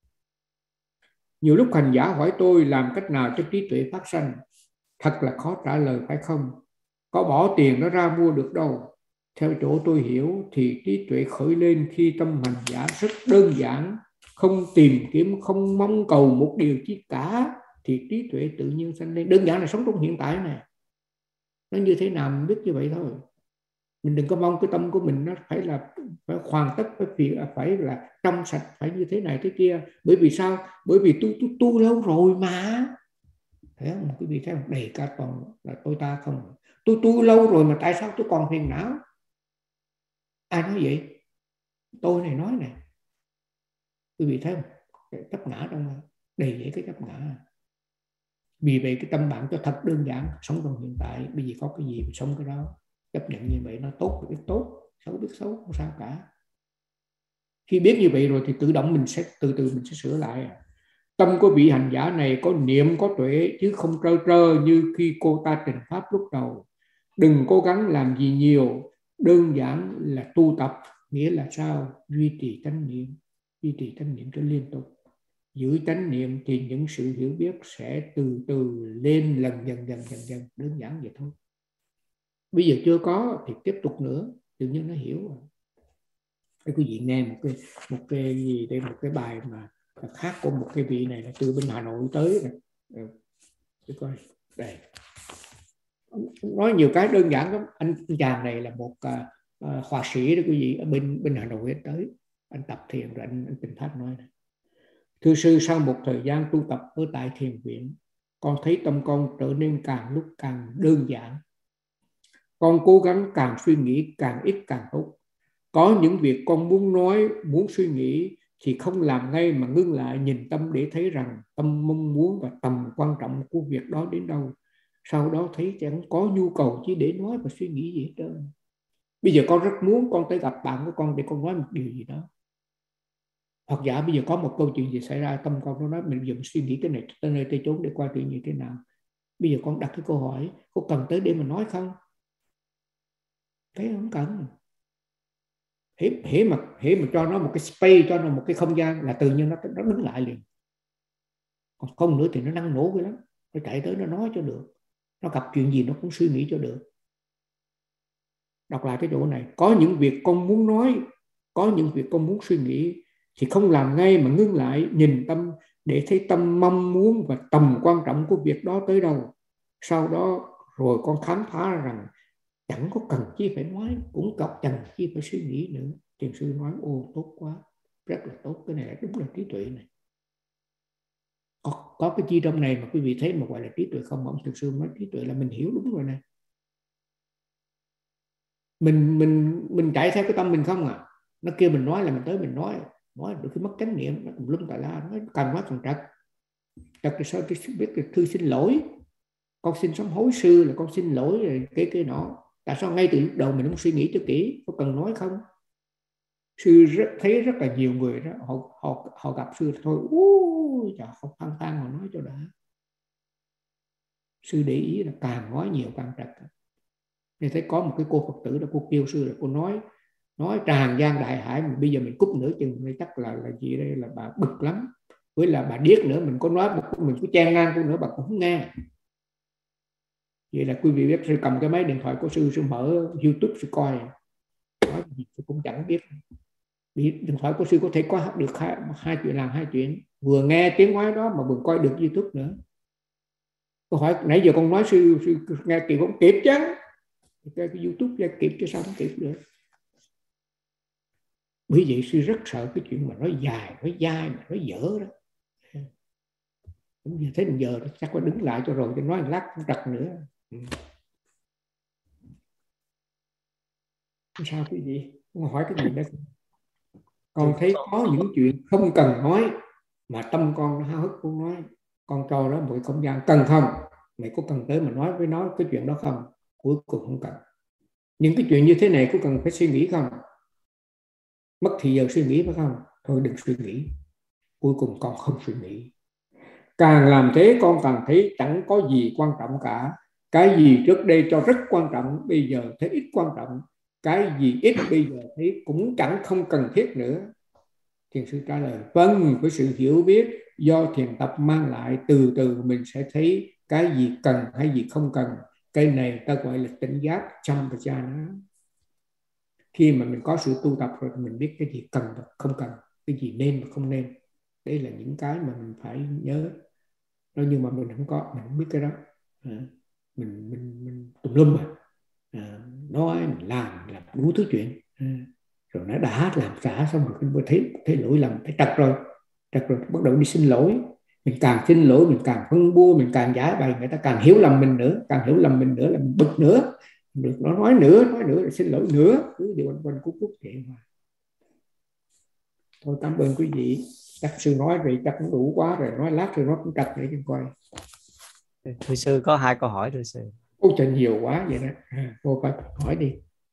Nhiều lúc hành giả hỏi tôi làm cách nào cho trí tuệ phát sanh. Thật là khó trả lời phải không? Có bỏ tiền nó ra mua được đâu. Theo chỗ tôi hiểu thì trí tuệ khởi lên khi tâm hành giả rất đơn giản, không tìm kiếm, không mong cầu một điều chi cả, thì trí tuệ tự nhiên sanh lên. Đơn giản là sống trong hiện tại này. Nó như thế nào mình biết như vậy thôi. Mình đừng có mong cái tâm của mình nó phải là phải hoàn tất, phải, phải là trong sạch, phải như thế này thế kia. Bởi vì sao? Bởi vì tôi tu, tu lâu rồi mà. Thấy không? Quý vị thấy không? Đầy cả toàn là tôi ta không. Tôi tu lâu rồi mà tại sao tôi còn phiền não? Ai nói vậy? Tôi này nói này. Quý vị thấy không? Cái chấp ngã trong đầy dễ cái chấp ngã. Vì vậy cái tâm bạn cho thật đơn giản, sống trong hiện tại. Bây giờ có cái gì mình sống cái đó. Chấp nhận như vậy nó tốt biết tốt, xấu biết xấu, không sao cả. Khi biết như vậy rồi thì tự động mình sẽ từ từ mình sẽ sửa lại. Tâm của vị hành giả này có niệm có tuệ chứ không trơ trơ như khi cô ta trình pháp lúc đầu. Đừng cố gắng làm gì nhiều, đơn giản là tu tập. Nghĩa là sao? Duy trì chánh niệm, duy trì chánh niệm cho liên tục. Giữ chánh niệm thì những sự hiểu biết sẽ từ từ lên lần dần dần dần dần. Đơn giản vậy thôi. Bây giờ chưa có thì tiếp tục nữa, tự nhiên nó hiểu. Cái quý vị nghe một cái một cái gì đây, một cái bài mà khác của một cái vị này là từ bên Hà Nội tới này. Để coi đây, nói nhiều cái đơn giản lắm. Anh chàng này là một uh, họa sĩ đó quý vị, ở bên bên Hà Nội anh tới, anh tập thiền rồi anh, anh Tình Pháp nói này: thưa sư, sau một thời gian tu tập ở tại thiền viện, con thấy tâm con trở nên càng lúc càng đơn giản. Con cố gắng càng suy nghĩ càng ít càng tốt. Có những việc con muốn nói, muốn suy nghĩ thì không làm ngay mà ngưng lại nhìn tâm để thấy rằng tâm mong muốn và tầm quan trọng của việc đó đến đâu. Sau đó thấy chẳng có nhu cầu chỉ để nói và suy nghĩ gì hết trơn. Bây giờ con rất muốn con tới gặp bạn của con để con nói một điều gì đó. Hoặc giả bây giờ có một câu chuyện gì xảy ra, tâm con nó nói mình giờ suy nghĩ cái này tới nơi tới chốn để qua chuyện như thế nào. Bây giờ con đặt cái câu hỏi, có cần tới để mà nói không? Thấy không cần. Hễ, hễ mà hễ mà cho nó một cái space, cho nó một cái không gian là tự nhiên nó nó đứng lại liền. Còn không nữa thì nó năng nổ cái lắm, nó chạy tới nó nói cho được, nó gặp chuyện gì nó cũng suy nghĩ cho được. Đọc lại cái chỗ này: có những việc con muốn nói, có những việc con muốn suy nghĩ thì không làm ngay mà ngưng lại nhìn tâm để thấy tâm mong muốn và tầm quan trọng của việc đó tới đâu. Sau đó rồi con khám phá rằng chẳng có cần chi phải nói, cũng cọc chẳng chi phải suy nghĩ nữa. Thiền sư nói ô tốt quá, rất là tốt, cái này là đúng là trí tuệ này. Có, có cái chi trong này mà quý vị thấy mà gọi là trí tuệ không? Ông thiền sư nói trí tuệ là mình hiểu đúng rồi này. Mình mình mình chạy theo cái tâm mình không à. Nó kêu mình nói là mình tới mình nói, nói được cái mất chánh niệm, nó cũng lum tà la, nói càng nói càng trật. Trật thì sao tôi biết là thư xin lỗi, con xin sám hối sư, là con xin lỗi rồi cái cái nọ. Tại sao ngay từ lúc đầu mình không suy nghĩ cho kỹ, có cần nói không? Sư rất, thấy rất là nhiều người đó, họ họ họ gặp sư thôi, ú, chà, không phăng phăng mà nói cho đã. Sư để ý là càng nói nhiều càng trật. Nên thấy có một cái cô Phật tử là cô kêu sư là cô nói nói tràn gian đại hải, mà bây giờ mình cúp nửa chừng này chắc là là gì đây, là bà bực lắm, với là bà điếc nữa, mình có nói một mình có chen ngang cô nữa bà cũng không nghe. Vậy là quý vị biết sư cầm cái máy điện thoại của sư, sư mở YouTube sư coi, nói gì sư cũng chẳng biết. Vì điện thoại của sư có thể có được hai, hai chuyện, làm hai chuyện, vừa nghe tiếng nói đó mà vừa coi được YouTube nữa. Câu hỏi nãy giờ con nói sư, sư nghe kịp không? Kịp chứ, cái, cái YouTube ra kịp chứ sao không kịp được. Bởi vậy sư rất sợ cái chuyện mà nói dài, nói dai, mà nói dở đó. Cũng như thế đến giờ chắc phải đứng lại cho rồi cho nói một lát không trật nữa. Ừ. Sao cái gì? Con hỏi cái gì đó? Con thấy có những chuyện không cần nói mà tâm con nó háo hức con nói. con cho nó một cái không gian, cần không? Mày có cần tới mà nói với nó cái chuyện đó không? Cuối cùng không cần. Những cái chuyện như thế này có cần phải suy nghĩ không? Mất thì giờ suy nghĩ phải không? Thôi đừng suy nghĩ. Cuối cùng con không suy nghĩ. Càng làm thế con càng thấy chẳng có gì quan trọng cả. Cái gì trước đây cho rất quan trọng, bây giờ thấy ít quan trọng. Cái gì ít bây giờ thấy cũng chẳng không cần thiết nữa. Thiền sư trả lời, vâng, với sự hiểu biết do thiền tập mang lại, từ từ mình sẽ thấy cái gì cần hay gì không cần. Cái này ta gọi là tỉnh giác Champajana. Khi mà mình có sự tu tập rồi mình biết cái gì cần và không cần, cái gì nên và không nên. Đây là những cái mà mình phải nhớ. Đó, nhưng mà mình không có, mình không biết cái đó. À, mình mình mình tùm lum mà. À, nói mình làm làm đủ thứ chuyện. À, rồi nó đã làm trả xong rồi mình thấy thấy lỗi lầm, thấy trật rồi, trật rồi bắt đầu đi xin lỗi. Mình càng xin lỗi mình càng phân bua, mình càng giải bày, người ta càng hiểu lầm mình nữa, càng hiểu lầm mình nữa là mình bực nữa. Được nó nói nữa, nói nữa là xin lỗi nữa, cứ đi quanh quanh cúc cúc vậy mà. Thôi cảm ơn quý vị. Chắc sư nói vậy chắc cũng đủ quá rồi, nói lát rồi nó cũng trật để cho coi. Thưa sư có hai câu hỏi thưa sư. Ôi trời, nhiều quá vậy đó. À, cô coi hỏi đi.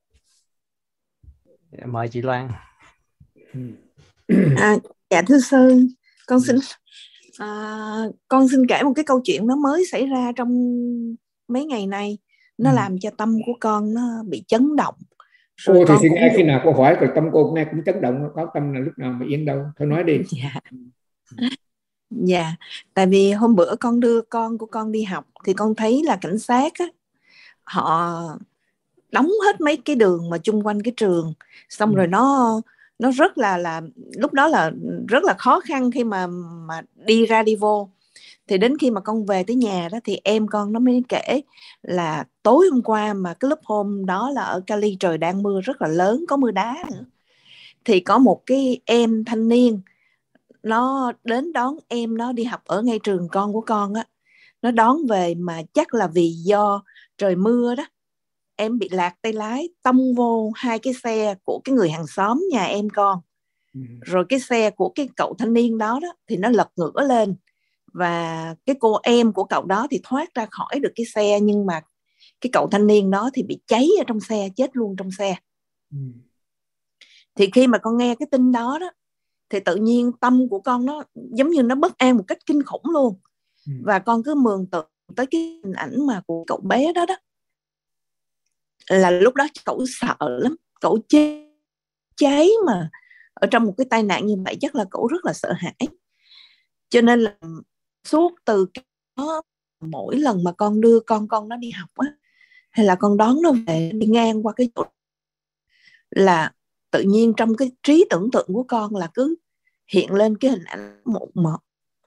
Mời chị Loan. Ừ. À, dạ thưa sư, con xin à, con xin kể một cái câu chuyện nó mới xảy ra trong mấy ngày nay. Nó ừ. làm cho tâm của con nó bị chấn động. Rồi Ồ, con thì nghe khi nào cô hỏi rồi tâm cô nghe cũng chấn động, có tâm là lúc nào mà yên đâu. Thôi nói đi. Dạ. Dạ, tại vì hôm bữa con đưa con của con đi học thì con thấy là cảnh sát á, họ đóng hết mấy cái đường mà chung quanh cái trường, xong ừ. rồi nó nó rất là là lúc đó là rất là khó khăn khi mà mà đi ra đi vô. Thì đến khi mà con về tới nhà đó thì em con nó mới kể là tối hôm qua mà cái lúc hôm đó là ở Cali trời đang mưa rất là lớn, có mưa đá nữa. Thì có một cái em thanh niên nó đến đón em nó đi học ở ngay trường con của con á. Nó đón về mà chắc là vì do trời mưa đó, em bị lạc tay lái tông vô hai cái xe của cái người hàng xóm nhà em con. Ừ. Rồi cái xe của cái cậu thanh niên đó, đó thì nó lật ngửa lên. Và cái cô em của cậu đó thì thoát ra khỏi được cái xe, nhưng mà cái cậu thanh niên đó thì bị cháy ở trong xe, chết luôn trong xe. Ừ. Thì khi mà con nghe cái tin đó đó thì tự nhiên tâm của con nó giống như nó bất an một cách kinh khủng luôn. Ừ. Và con cứ mường tượng tới cái hình ảnh mà của cậu bé đó đó, là lúc đó cậu sợ lắm, cậu chết cháy mà ở trong một cái tai nạn như vậy chắc là cậu rất là sợ hãi. Cho nên là suốt từ đó, mỗi lần mà con đưa con con nó đi học á, hay là con đón nó về đi ngang qua cái chỗ, là tự nhiên trong cái trí tưởng tượng của con là cứ hiện lên cái hình ảnh một một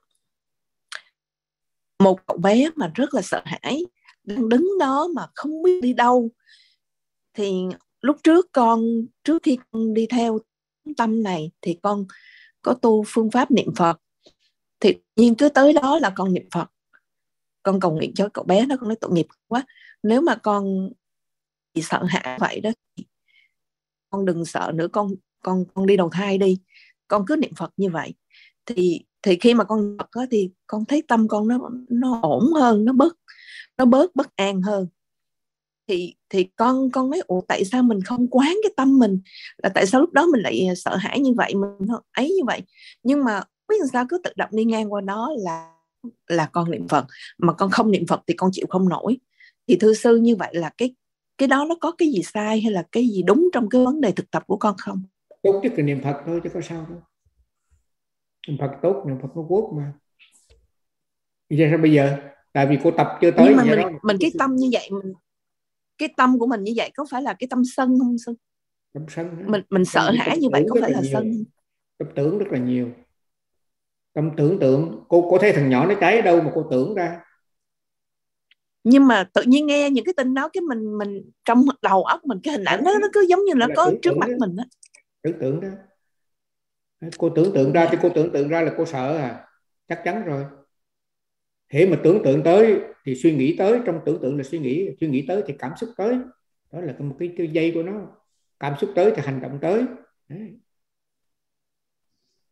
một cậu bé mà rất là sợ hãi đang đứng đó mà không biết đi đâu. Thì lúc trước con trước khi con đi theo tâm này thì con có tu phương pháp niệm Phật. Thì nhiên cứ tới đó là con niệm Phật, con cầu nguyện cho cậu bé đó. Con nói tội nghiệp quá, nếu mà con bị sợ hãi vậy đó thì con đừng sợ nữa, con con con đi đầu thai đi, con cứ niệm Phật như vậy. Thì thì khi mà con Phật đó, thì con thấy tâm con nó nó ổn hơn, nó bớt nó bớt bất an hơn. Thì thì con con nói ủa tại sao mình không quán cái tâm mình, là tại sao lúc đó mình lại sợ hãi như vậy, mình ấy như vậy. Nhưng mà biết làm sao cứ tự động đi ngang qua đó là là con niệm Phật, mà con không niệm Phật thì con chịu không nổi. Thì thưa sư, như vậy là cái cái đó nó có cái gì sai hay là cái gì đúng trong cái vấn đề thực tập của con không? Tốt nhất là niệm Phật thôi chứ có sao đâu. Niệm Phật tốt, niệm Phật nó quốc mà. Vậy sao bây giờ? Tại vì cô tập chưa tới. Nhưng mà mình, đó, mình cái tâm như vậy, mình cái tâm của mình như vậy có phải là cái tâm sân không sư? Tâm sân. Mình mình tâm sợ hãi như vậy có phải là, là sân? Tâm tưởng rất là nhiều. Tâm tưởng tượng, cô cô thấy thằng nhỏ nó cháy đâu mà cô tưởng ra. Nhưng mà tự nhiên nghe những cái tin đó, cái mình mình trong đầu óc mình cái hình ảnh đó nó cứ giống như nó có trước mặt đó. Mình đó. Tưởng tượng đó. Cô tưởng tượng ra thì cô tưởng tượng ra là cô sợ à? Chắc chắn rồi. Hễ mà tưởng tượng tới thì suy nghĩ tới, trong tưởng tượng là suy nghĩ, suy nghĩ tới thì cảm xúc tới. Đó là một cái, cái dây của nó. Cảm xúc tới thì hành động tới. Đấy.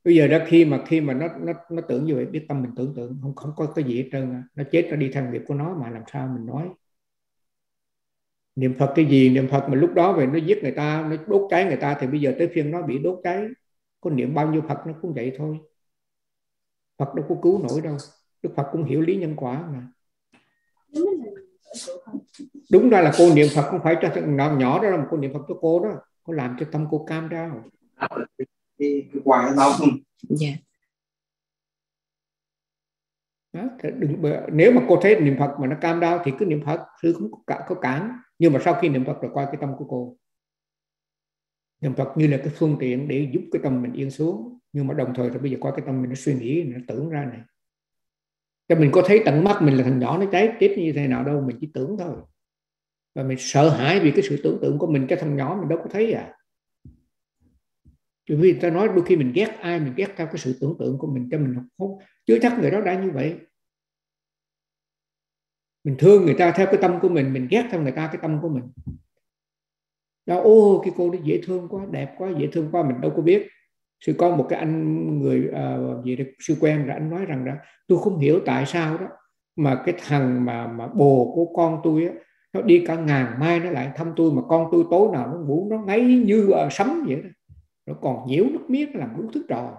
Bây giờ đó khi mà khi mà nó nó nó tưởng như vậy, biết tâm mình tưởng tượng, không không có cái gì hết trơn, nó chết nó đi theo nghiệp của nó, mà làm sao mình nói. Niệm Phật cái gì, niệm Phật mà lúc đó về nó giết người ta, nó đốt cháy người ta, thì bây giờ tới phiên nó bị đốt cháy. Có niệm bao nhiêu Phật nó cũng vậy thôi. Phật đâu có cứu nổi đâu. Đức Phật cũng hiểu lý nhân quả mà. Đúng ra là cô niệm Phật không phải cho thằng nhỏ, nhỏ đó, là một cô niệm Phật cho cô đó, cô làm cho tâm cô cam đau. Cái quài nó đau không? Dạ. Đó, đừng, nếu mà cô thấy niệm Phật mà nó cam đau thì cứ niệm Phật, sư không có, có cản. Nhưng mà sau khi niệm Phật rồi coi cái tâm của cô. Niệm Phật như là cái phương tiện để giúp cái tâm mình yên xuống. Nhưng mà đồng thời rồi bây giờ coi cái tâm mình nó suy nghĩ, nó tưởng ra này. Cho mình có thấy tận mắt mình là thằng nhỏ nó cháy chết như thế nào đâu, mình chỉ tưởng thôi. Và mình sợ hãi vì cái sự tưởng tượng của mình, cho thằng nhỏ mình đâu có thấy à. Vì vì ta nói đôi khi mình ghét ai, mình ghét theo cái sự tưởng tượng của mình, cho mình không chưa chắc người đó đã như vậy. Mình thương người ta theo cái tâm của mình, mình ghét theo người ta cái tâm của mình. Đó, ô cái cô đó dễ thương quá, đẹp quá, dễ thương quá, mình đâu có biết. Sư có một cái anh người uh, gì đó, sư quen rồi, anh nói rằng đó, tôi không hiểu tại sao đó mà cái thằng mà mà bồ của con tôi á, nó đi cả ngàn mai nó lại thăm tôi, mà con tôi tối nào nó ngủ nó ngáy như uh, sấm vậy đó, nó còn nhiễu nước miếng, nó làm đủ thứ trò.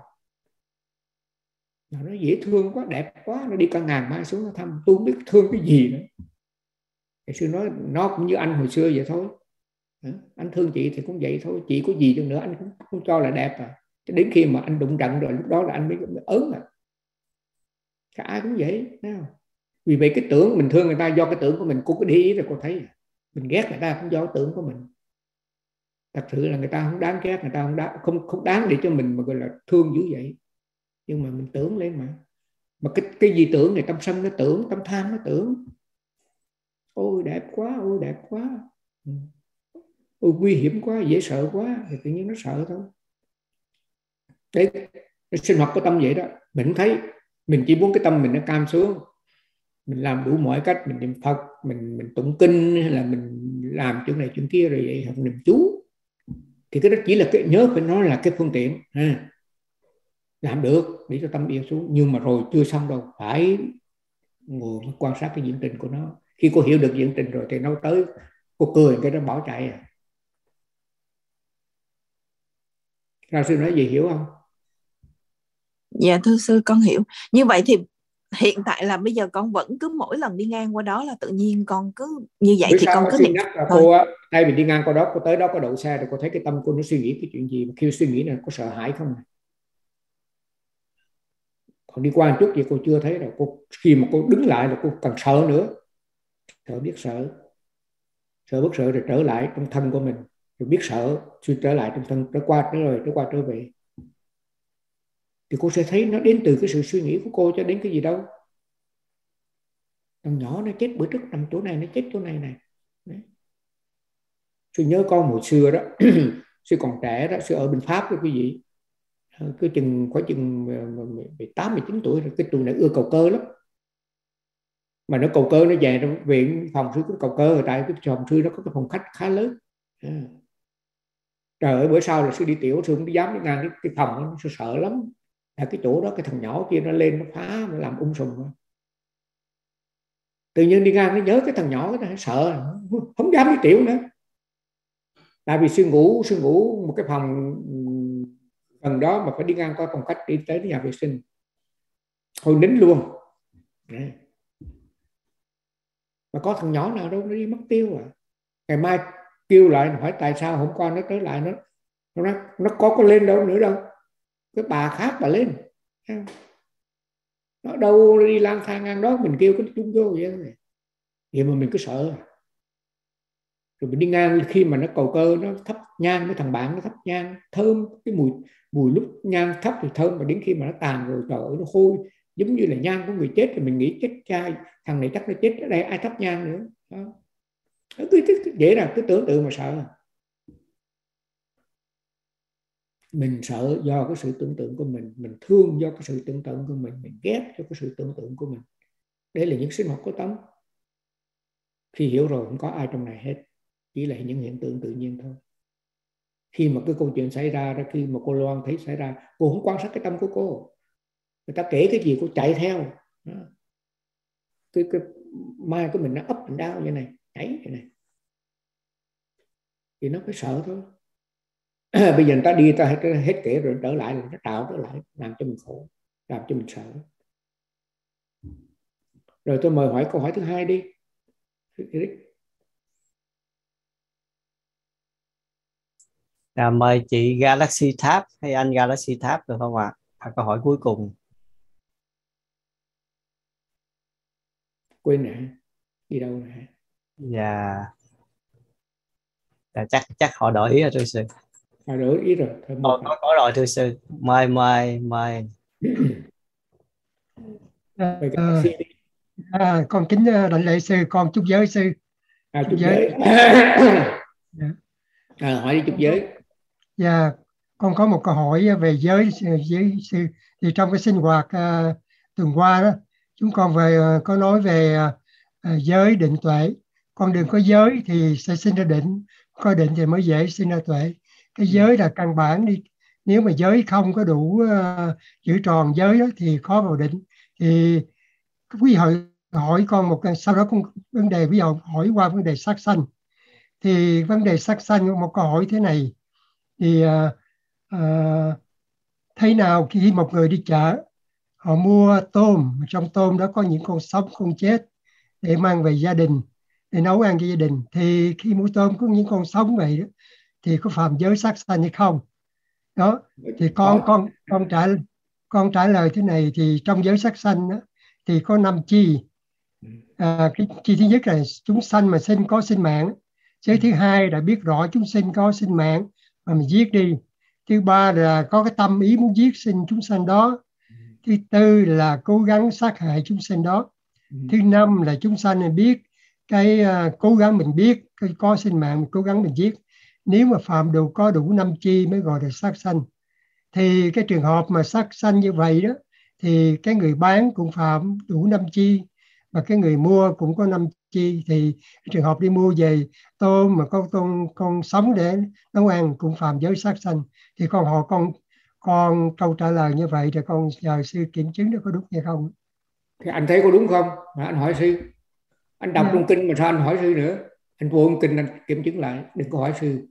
Nó dễ thương quá, đẹp quá, nó đi cả ngàn mai xuống nó thăm, tôi không biết thương cái gì nữa. Thì sư nói nó cũng như anh hồi xưa vậy thôi. Anh thương chị thì cũng vậy thôi, chị có gì cho nữa anh cũng không cho là đẹp à. Cho đến khi mà anh đụng trận rồi, lúc đó là anh mới, mới ớn à. Cả ai cũng vậy, thấy không? Vì vậy cái tưởng mình thương người ta do cái tưởng của mình, cô cứ để ý rồi cô thấy mình ghét người ta cũng do cái tưởng của mình. Thật sự là người ta không đáng ghét, người ta không đáng, không không đáng để cho mình mà gọi là thương dữ vậy. Nhưng mà mình tưởng lên mà. Mà cái cái gì tưởng này, tâm sân nó tưởng, tâm tham nó tưởng. Ôi đẹp quá, ôi đẹp quá. Ôi nguy hiểm quá, dễ sợ quá, thì tự nhiên nó sợ thôi. Đấy, sinh hoạt của tâm vậy đó. Mình thấy, mình chỉ muốn cái tâm mình nó cam xuống. Mình làm đủ mọi cách, mình niệm Phật, mình mình tụng kinh, hay là mình làm chuyện này chuyện kia rồi vậy, học niệm chú. Thì cái đó chỉ là cái, nhớ phải nói là cái phương tiện ha. Làm được để cho tâm yên xuống, nhưng mà rồi chưa xong đâu, phải ngồi quan sát cái diễn trình của nó. Khi cô hiểu được diễn trình rồi thì nó tới, cô cười cái nó bỏ chạy à. Giáo sư nói gì hiểu không? Dạ thưa sư con hiểu. Như vậy thì hiện tại là bây giờ con vẫn cứ mỗi lần đi ngang qua đó là tự nhiên con cứ như vậy. Bữa thì con cứ niệm cô á, thay vì đi ngang qua đó, cô tới đó có đậu xe rồi cô thấy cái tâm cô nó suy nghĩ cái chuyện gì, mà khi suy nghĩ này có sợ hãi không? Còn đi qua một chút gì cô chưa thấy rồi, cô khi mà cô đứng lại là cô càng sợ nữa. Sợ biết sợ, sợ bất sợ rồi trở lại trong thân của mình, rồi biết sợ, suy trở lại trong thân, trở qua trở rồi trở qua trở về. Thì cô sẽ thấy nó đến từ cái sự suy nghĩ của cô cho đến cái gì đâu. Thằng nhỏ nó chết bữa trước nằm chỗ này, nó chết chỗ này này. Đấy. Sư nhớ con hồi xưa đó, sư còn trẻ đó, sư ở bên Pháp đó quý vị. Cứ chừng khoảng chừng tám mười chín tuổi rồi, cái tụi này ưa cầu cơ lắm. Mà nó cầu cơ nó về nó về phòng sư cũng cầu cơ rồi, tại cái phòng sư nó có cái phòng khách khá lớn. À. Trời ơi, bữa sau là sư đi tiểu, sư không dám đi ngang cái, cái phòng đó, sư sợ lắm. Là cái chỗ đó cái thằng nhỏ kia nó lên nó phá, nó làm ung sùm. Tự nhiên đi ngang nó nhớ cái thằng nhỏ đó, sợ, không dám đi tiểu nữa. Tại vì sư ngủ sư ngủ một cái phòng gần đó mà phải đi ngang qua phòng khách đi tới nhà vệ sinh, thôi nín luôn. Đấy. Mà có thằng nhỏ nào đâu nó đi mất tiêu à. Ngày mai kêu lại hỏi tại sao hôm qua nó tới lại, nó nó nó có có lên đâu nữa đâu, cái bà khác bà lên, nó đâu đi lang thang ngang đó, mình kêu cái chung vô vậy thôi. Vậy mà mình cứ sợ. Rồi mình đi ngang khi mà nó cầu cơ nó thắp nhang, với thằng bạn nó thắp nhang thơm, cái mùi mùi lúc nhang thắp thì thơm, mà đến khi mà nó tàn rồi trời ơi nó hôi, giống như là nhang của người chết, thì mình nghĩ chết trai, thằng này chắc nó chết ở đây, ai thắp nhang nữa đó. Cứ, cứ dễ là cứ tưởng tượng mà sợ. Mình sợ do cái sự tưởng tượng của mình, mình thương do cái sự tưởng tượng của mình, mình ghét cho cái sự tưởng tượng của mình. Đấy là những sinh hoạt của tâm. Khi hiểu rồi không có ai trong này hết, chỉ là những hiện tượng tự nhiên thôi. Khi mà cái câu chuyện xảy ra đó, khi mà cô Loan thấy xảy ra, cô không quan sát cái tâm của cô. Người ta kể cái gì cô chạy theo. Cái, cái mai của mình nó ấp mình đau như này, nhảy như này. Thì nó phải sợ thôi. Bây giờ người ta đi, ta hết, hết kể rồi trở lại, nó tạo trở lại, làm cho mình khổ, làm cho mình sợ. Rồi tôi mời hỏi câu hỏi thứ hai đi. À, mời chị Galaxy Tab hay anh Galaxy Tab được không ạ? À? Câu hỏi cuối cùng. Quên nè, đi đâu nè? Dạ. Dạ, chắc chắc họ đổi ý rồi thưa sư. Họ đổi ý rồi. Thôi, có, có, có rồi thưa sư. Mời mời mời. À, à, con kính đảnh lễ sư, con chúc giới sư. À, chúc giới. À, hỏi đi chúc giới. Dạ, con có một câu hỏi về giới giới sư. Thì trong cái sinh hoạt uh, tuần qua đó, chúng con về uh, có nói về uh, giới định tuệ. Con đường có giới thì sẽ sinh ra định, có định thì mới dễ sinh ra tuệ. Cái giới là căn bản đi. Nếu mà giới không có đủ uh, giữ tròn giới đó, thì khó vào định. Thì quý vị hỏi, hỏi con một sau đó con vấn đề ví dụ hỏi qua vấn đề sát sanh. Thì vấn đề sát sanh một câu hỏi thế này. Thì uh, uh, thế nào khi một người đi chợ, họ mua tôm, trong tôm đó có những con sống con chết để mang về gia đình, để nấu ăn cho gia đình, thì khi mua tôm có những con sống vậy đó, thì có phạm giới sát sanh hay không? Đó thì con con con trả con trả lời thế này. Thì trong giới sát sanh đó, thì có năm chi. À, cái chi thứ nhất là chúng sanh mà sinh có sinh mạng. Giới thứ hai là biết rõ chúng sinh có sinh mạng mà mình giết đi. Thứ ba là có cái tâm ý muốn giết sinh chúng sanh đó. Thứ tư là cố gắng sát hại chúng sanh đó. Thứ năm là chúng sanh này biết cái uh, cố gắng mình biết cái có sinh mạng mình cố gắng mình giết. Nếu mà phạm đủ có đủ năm chi mới gọi là sát sanh. Thì cái trường hợp mà sát sanh như vậy đó, thì cái người bán cũng phạm đủ năm chi, và cái người mua cũng có năm chi. Thì trường hợp đi mua về tôm mà có con con sống để nấu ăn cũng phạm giới sát sanh. Thì con hỏi con con câu trả lời như vậy thì con nhờ sư kiểm chứng nó có đúng hay không? Thì anh thấy có đúng không mà anh hỏi sư? Anh đọc yeah. trong kinh mà sao anh hỏi sư nữa? Anh vô trong kinh anh kiểm chứng lại, đừng có hỏi sư.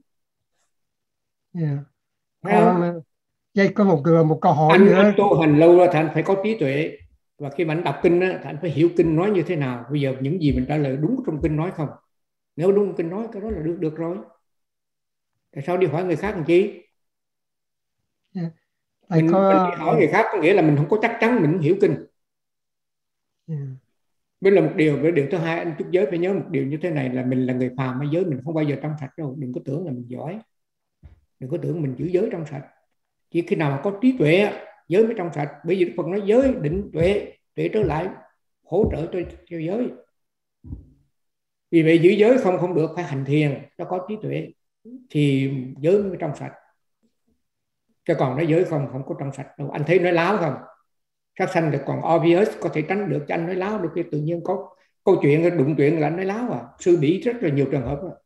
Yeah. Còn vậy có một một câu hỏi anh, nữa. Anh tu hành lâu rồi thì anh phải có trí tuệ, và khi mà anh đọc kinh á, thì anh phải hiểu kinh nói như thế nào. Bây giờ những gì mình trả lời đúng trong kinh nói không? Nếu đúng kinh nói cái đó là được được rồi. Tại sao đi hỏi người khác làm chi? Yeah. Mình, có... mình đi hỏi người khác có nghĩa là mình không có chắc chắn mình không hiểu kinh. Yeah. Đây là một điều. Với điều thứ hai, anh chúc giới phải nhớ một điều như thế này, là mình là người phàm, giới mình không bao giờ trong sạch đâu. Đừng có tưởng là mình giỏi, đừng có tưởng mình giữ giới trong sạch. Chỉ khi nào mà có trí tuệ giới mới trong sạch. Bởi vì Đức Phật nói giới định tuệ, tuệ trở lại hỗ trợ cho, cho giới. Vì vậy giữ giới không không được, phải hành thiền cho có trí tuệ thì giới mới trong sạch. Chứ còn nói giới không không có trong sạch đâu. Anh thấy nói láo không? Sát sanh thì còn obvious, có thể tránh được, cho anh nói láo được. Cái tự nhiên có câu chuyện đụng chuyện là anh nói láo à. Sư bị rất là nhiều trường hợp đó.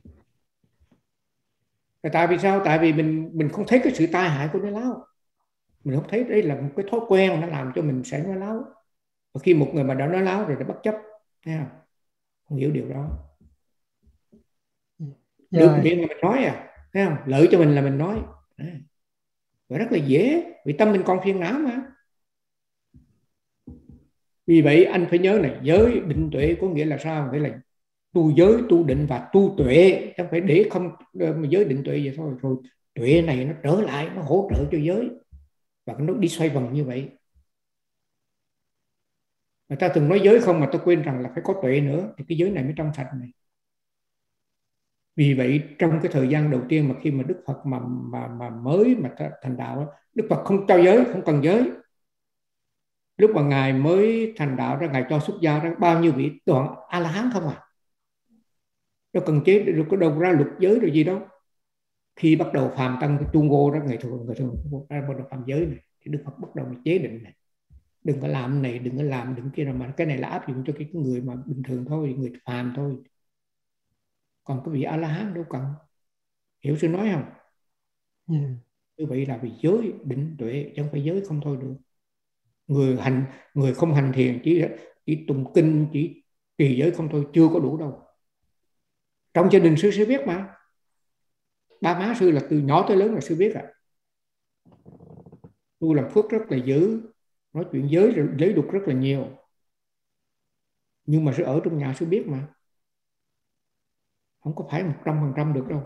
Tại vì sao? Tại vì mình mình không thấy cái sự tai hại của nói láo. Mình không thấy đây là một cái thói quen nó làm cho mình sẽ nói láo. Và khi một người mà đã nói láo rồi đã bất chấp, thấy không? Không hiểu điều đó. Được yeah. Miệng là mình nói à, thấy không? Lợi cho mình là mình nói. Và rất là dễ, vì tâm mình còn phiền não mà. Vì vậy anh phải nhớ này, giới định tuệ có nghĩa là sao? Nghĩa là tu giới, tu định và tu tuệ. Không phải để không giới định tuệ vậy thôi. Rồi tuệ này nó trở lại, nó hỗ trợ cho giới. Và nó đi xoay vòng như vậy. Người ta từng nói giới không mà tôi quên rằng là phải có tuệ nữa, thì cái giới này mới trong sạch này. Vì vậy trong cái thời gian đầu tiên mà khi mà Đức Phật mà, mà, mà mới mà thành đạo, Đức Phật không cho giới, không cần giới. Lúc mà Ngài mới thành đạo ra, Ngài cho xuất gia ra bao nhiêu vị toàn A-la-hán không à. Đâu cần chế, đâu có đâu ra luật giới rồi gì đâu. Khi bắt đầu phàm tăng tu ngô đó, Ngài thường người thường ra bắt đầu phạm giới này, thì Đức Phật bắt đầu chế định này. Đừng có làm này, đừng có làm, đừng kia, mà cái này là áp dụng cho cái người mà bình thường thôi, người phàm thôi. Còn cái vị A-la-hán đâu cần. Hiểu sư nói không? Yeah. Như vậy là vì giới định tuệ, chứ không phải giới không thôi được. Người hành người không hành thiền chỉ chỉ tụng kinh, chỉ trì giới không thôi chưa có đủ đâu. Trong gia đình sư sẽ biết mà. Ba má sư là từ nhỏ tới lớn là sư biết à. Tôi làm phước rất là dữ, nói chuyện giới giới luật rất là nhiều. Nhưng mà sư ở trong nhà sư biết mà. Không có phải một trăm phần trăm được đâu.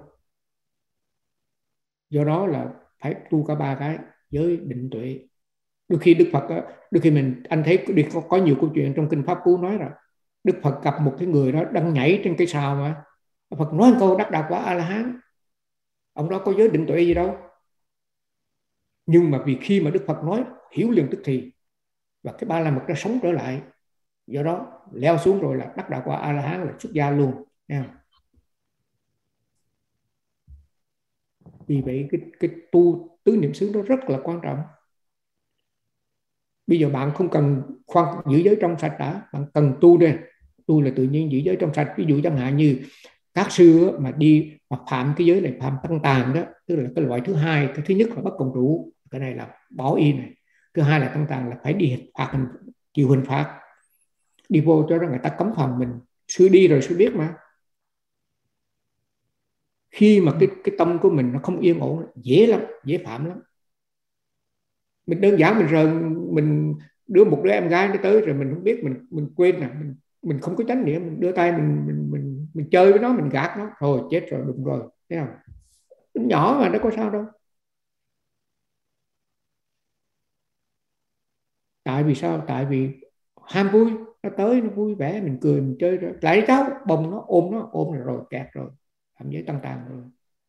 Do đó là phải tu cả ba cái, giới định tuệ. Đôi khi Đức Phật, đôi khi mình anh thấy có, có nhiều câu chuyện trong kinh Pháp Cú nói rồi. Đức Phật gặp một cái người đó đang nhảy trên cây sào mà. Đức Phật nói một câu đắc đạo quả A-la-hán. Ông đó có giới định tuệ gì đâu. Nhưng mà vì khi mà Đức Phật nói hiểu liền tức thì, và cái ba la mật nó sống trở lại, do đó leo xuống rồi là đắc đạo quả A-la-hán, là xuất gia luôn nha. Vì vậy cái, cái tu tứ niệm xứ nó rất là quan trọng. Bây giờ bạn không cần khoan giữ giới trong sạch đã, bạn cần tu đây. Tu là tự nhiên giữ giới trong sạch. Ví dụ chẳng hạn như các sư mà đi mà phạm cái giới này, phạm tăng tàn đó, tức là cái loại thứ hai. Cái thứ nhất là bất cộng trụ, cái này là bỏ y này. Thứ hai là tăng tàn là phải đi phạt hình, chịu hình phạt, đi vô cho người ta cấm phòng mình. Sư đi rồi sư biết mà. Khi mà cái cái tâm của mình nó không yên ổn, dễ lắm, dễ phạm lắm. Mình đơn giản mình rồi mình đưa một đứa em gái nó tới rồi mình không biết, mình mình quên nè, mình mình không có chánh niệm, mình đưa tay mình mình mình mình chơi với nó, mình gạt nó, rồi chết rồi, đụng rồi, thấy không? Nó nhỏ mà nó có sao đâu. Tại vì sao? Tại vì ham vui, nó tới nó vui vẻ, mình cười mình chơi rồi lại cháu bồng nó, ôm nó, ôm rồi, rồi kẹt rồi, phạm giới tăng tàn rồi.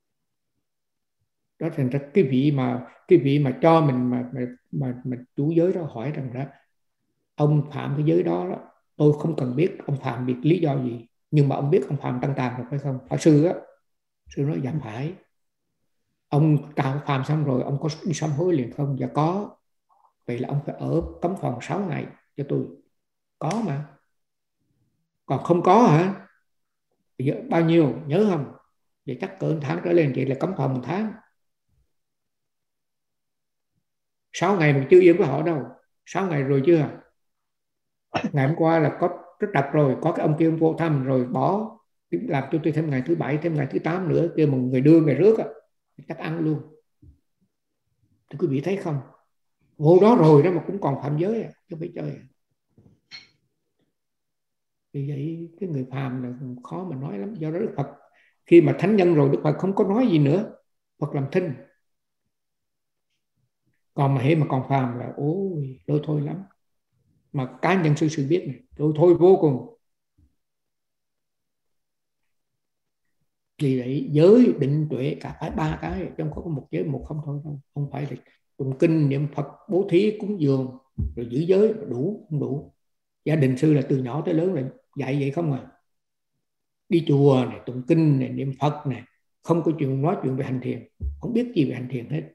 Đó thành ra cái vị mà cái vị mà cho mình mà mà mà, mà chủ giới đó hỏi rằng đó, ông phạm cái giới đó, đó tôi không cần biết ông phạm vì lý do gì, nhưng mà ông biết ông phạm tăng tàn rồi phải không? Phải sư á? Sư nói dạ phải. Ông tạo phạm xong rồi ông có đi sám hối liền không? Dạ có. Vậy là ông phải ở cấm phòng sáu ngày cho tôi. Có mà. Còn không có hả? Giờ bao nhiêu nhớ không? Vậy chắc cỡ một tháng trở lên, vậy là cấm phòng một tháng. Sáu ngày mình chưa yên với họ đâu. Sáu ngày rồi chưa? Ngày hôm qua là có rất đặc rồi, có cái ông kia ông vô thăm rồi bỏ, làm cho tôi thêm ngày thứ bảy, thêm ngày thứ tám nữa, kêu một người đưa người rước á, chắc ăn luôn. Thì quý vị thấy không? Vô đó rồi đó mà cũng còn phạm giới à, chứ phải chơi à. Vì vậy cái người phàm là khó mà nói lắm. Do đó Đức Phật khi mà thánh nhân rồi Đức Phật không có nói gì nữa, Phật làm thinh. Còn mà hệ mà còn phàm là ôi lôi thôi lắm. Mà cá nhân sư sư biết này, lôi thôi vô cùng. Vì vậy giới định tuệ cả phải ba cái, trong có một giới một không thôi đâu. Không phải là tụng kinh niệm Phật bố thí cúng dường rồi giữ giới đủ không đủ. Gia đình sư là từ nhỏ tới lớn là dạy vậy không à. Đi chùa này, tụng kinh này, niệm Phật này, không có chuyện nói chuyện về hành thiền, không biết gì về hành thiền hết.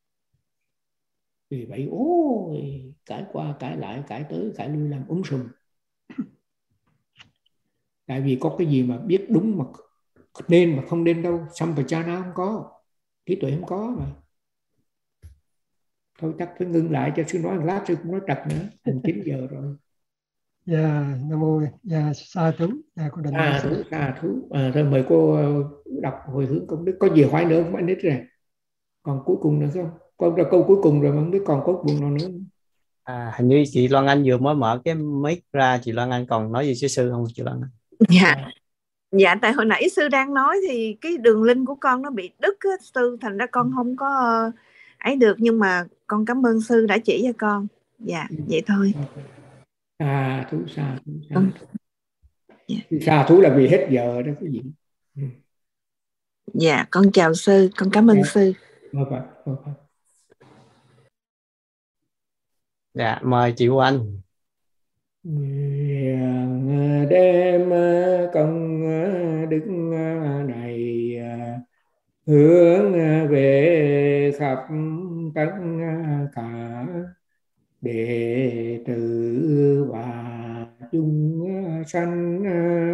Vì vậy ôi cãi qua cãi lại, cãi tới cãi lui làm úng sùm. Tại vì có cái gì mà biết đúng mà nên mà không nên đâu. Sampajana không có, trí tuệ không có mà. Thôi chắc phải ngưng lại cho sư nói một lát, sư cũng nói trật nữa. Thành chín giờ rồi. Dạ, Nam Mô, dạ, sa thú, dạ, con định Sa thú, sa thú. À, thôi mời cô đọc hồi hướng công đức. Có gì hỏi nữa không anh ít rồi? Còn cuối cùng nữa không? Con ra câu cuối cùng rồi mà không biết còn cuối cùng nào nữa. À, hình như chị Loan Anh vừa mới mở cái mic ra, chị Loan Anh còn nói gì với sư không chị Loan Anh? Dạ. Dạ, tại hồi nãy sư đang nói thì cái đường link của con nó bị đứt á, sư, thành ra con không có ấy được, nhưng mà con cảm ơn sư đã chỉ cho con. Dạ, vậy thôi. Sa thú, sa thú, sa Ừ. thú. Sa thú là vì hết giờ đó quý vị. Ừ. Dạ, con chào sư, con cảm ơn sư. Mời Phật, mời Phật. Dạ, mời chị Hoa Anh. Nguyện đem công đức này hướng về khắp tất cả đệ tử và chúng sanh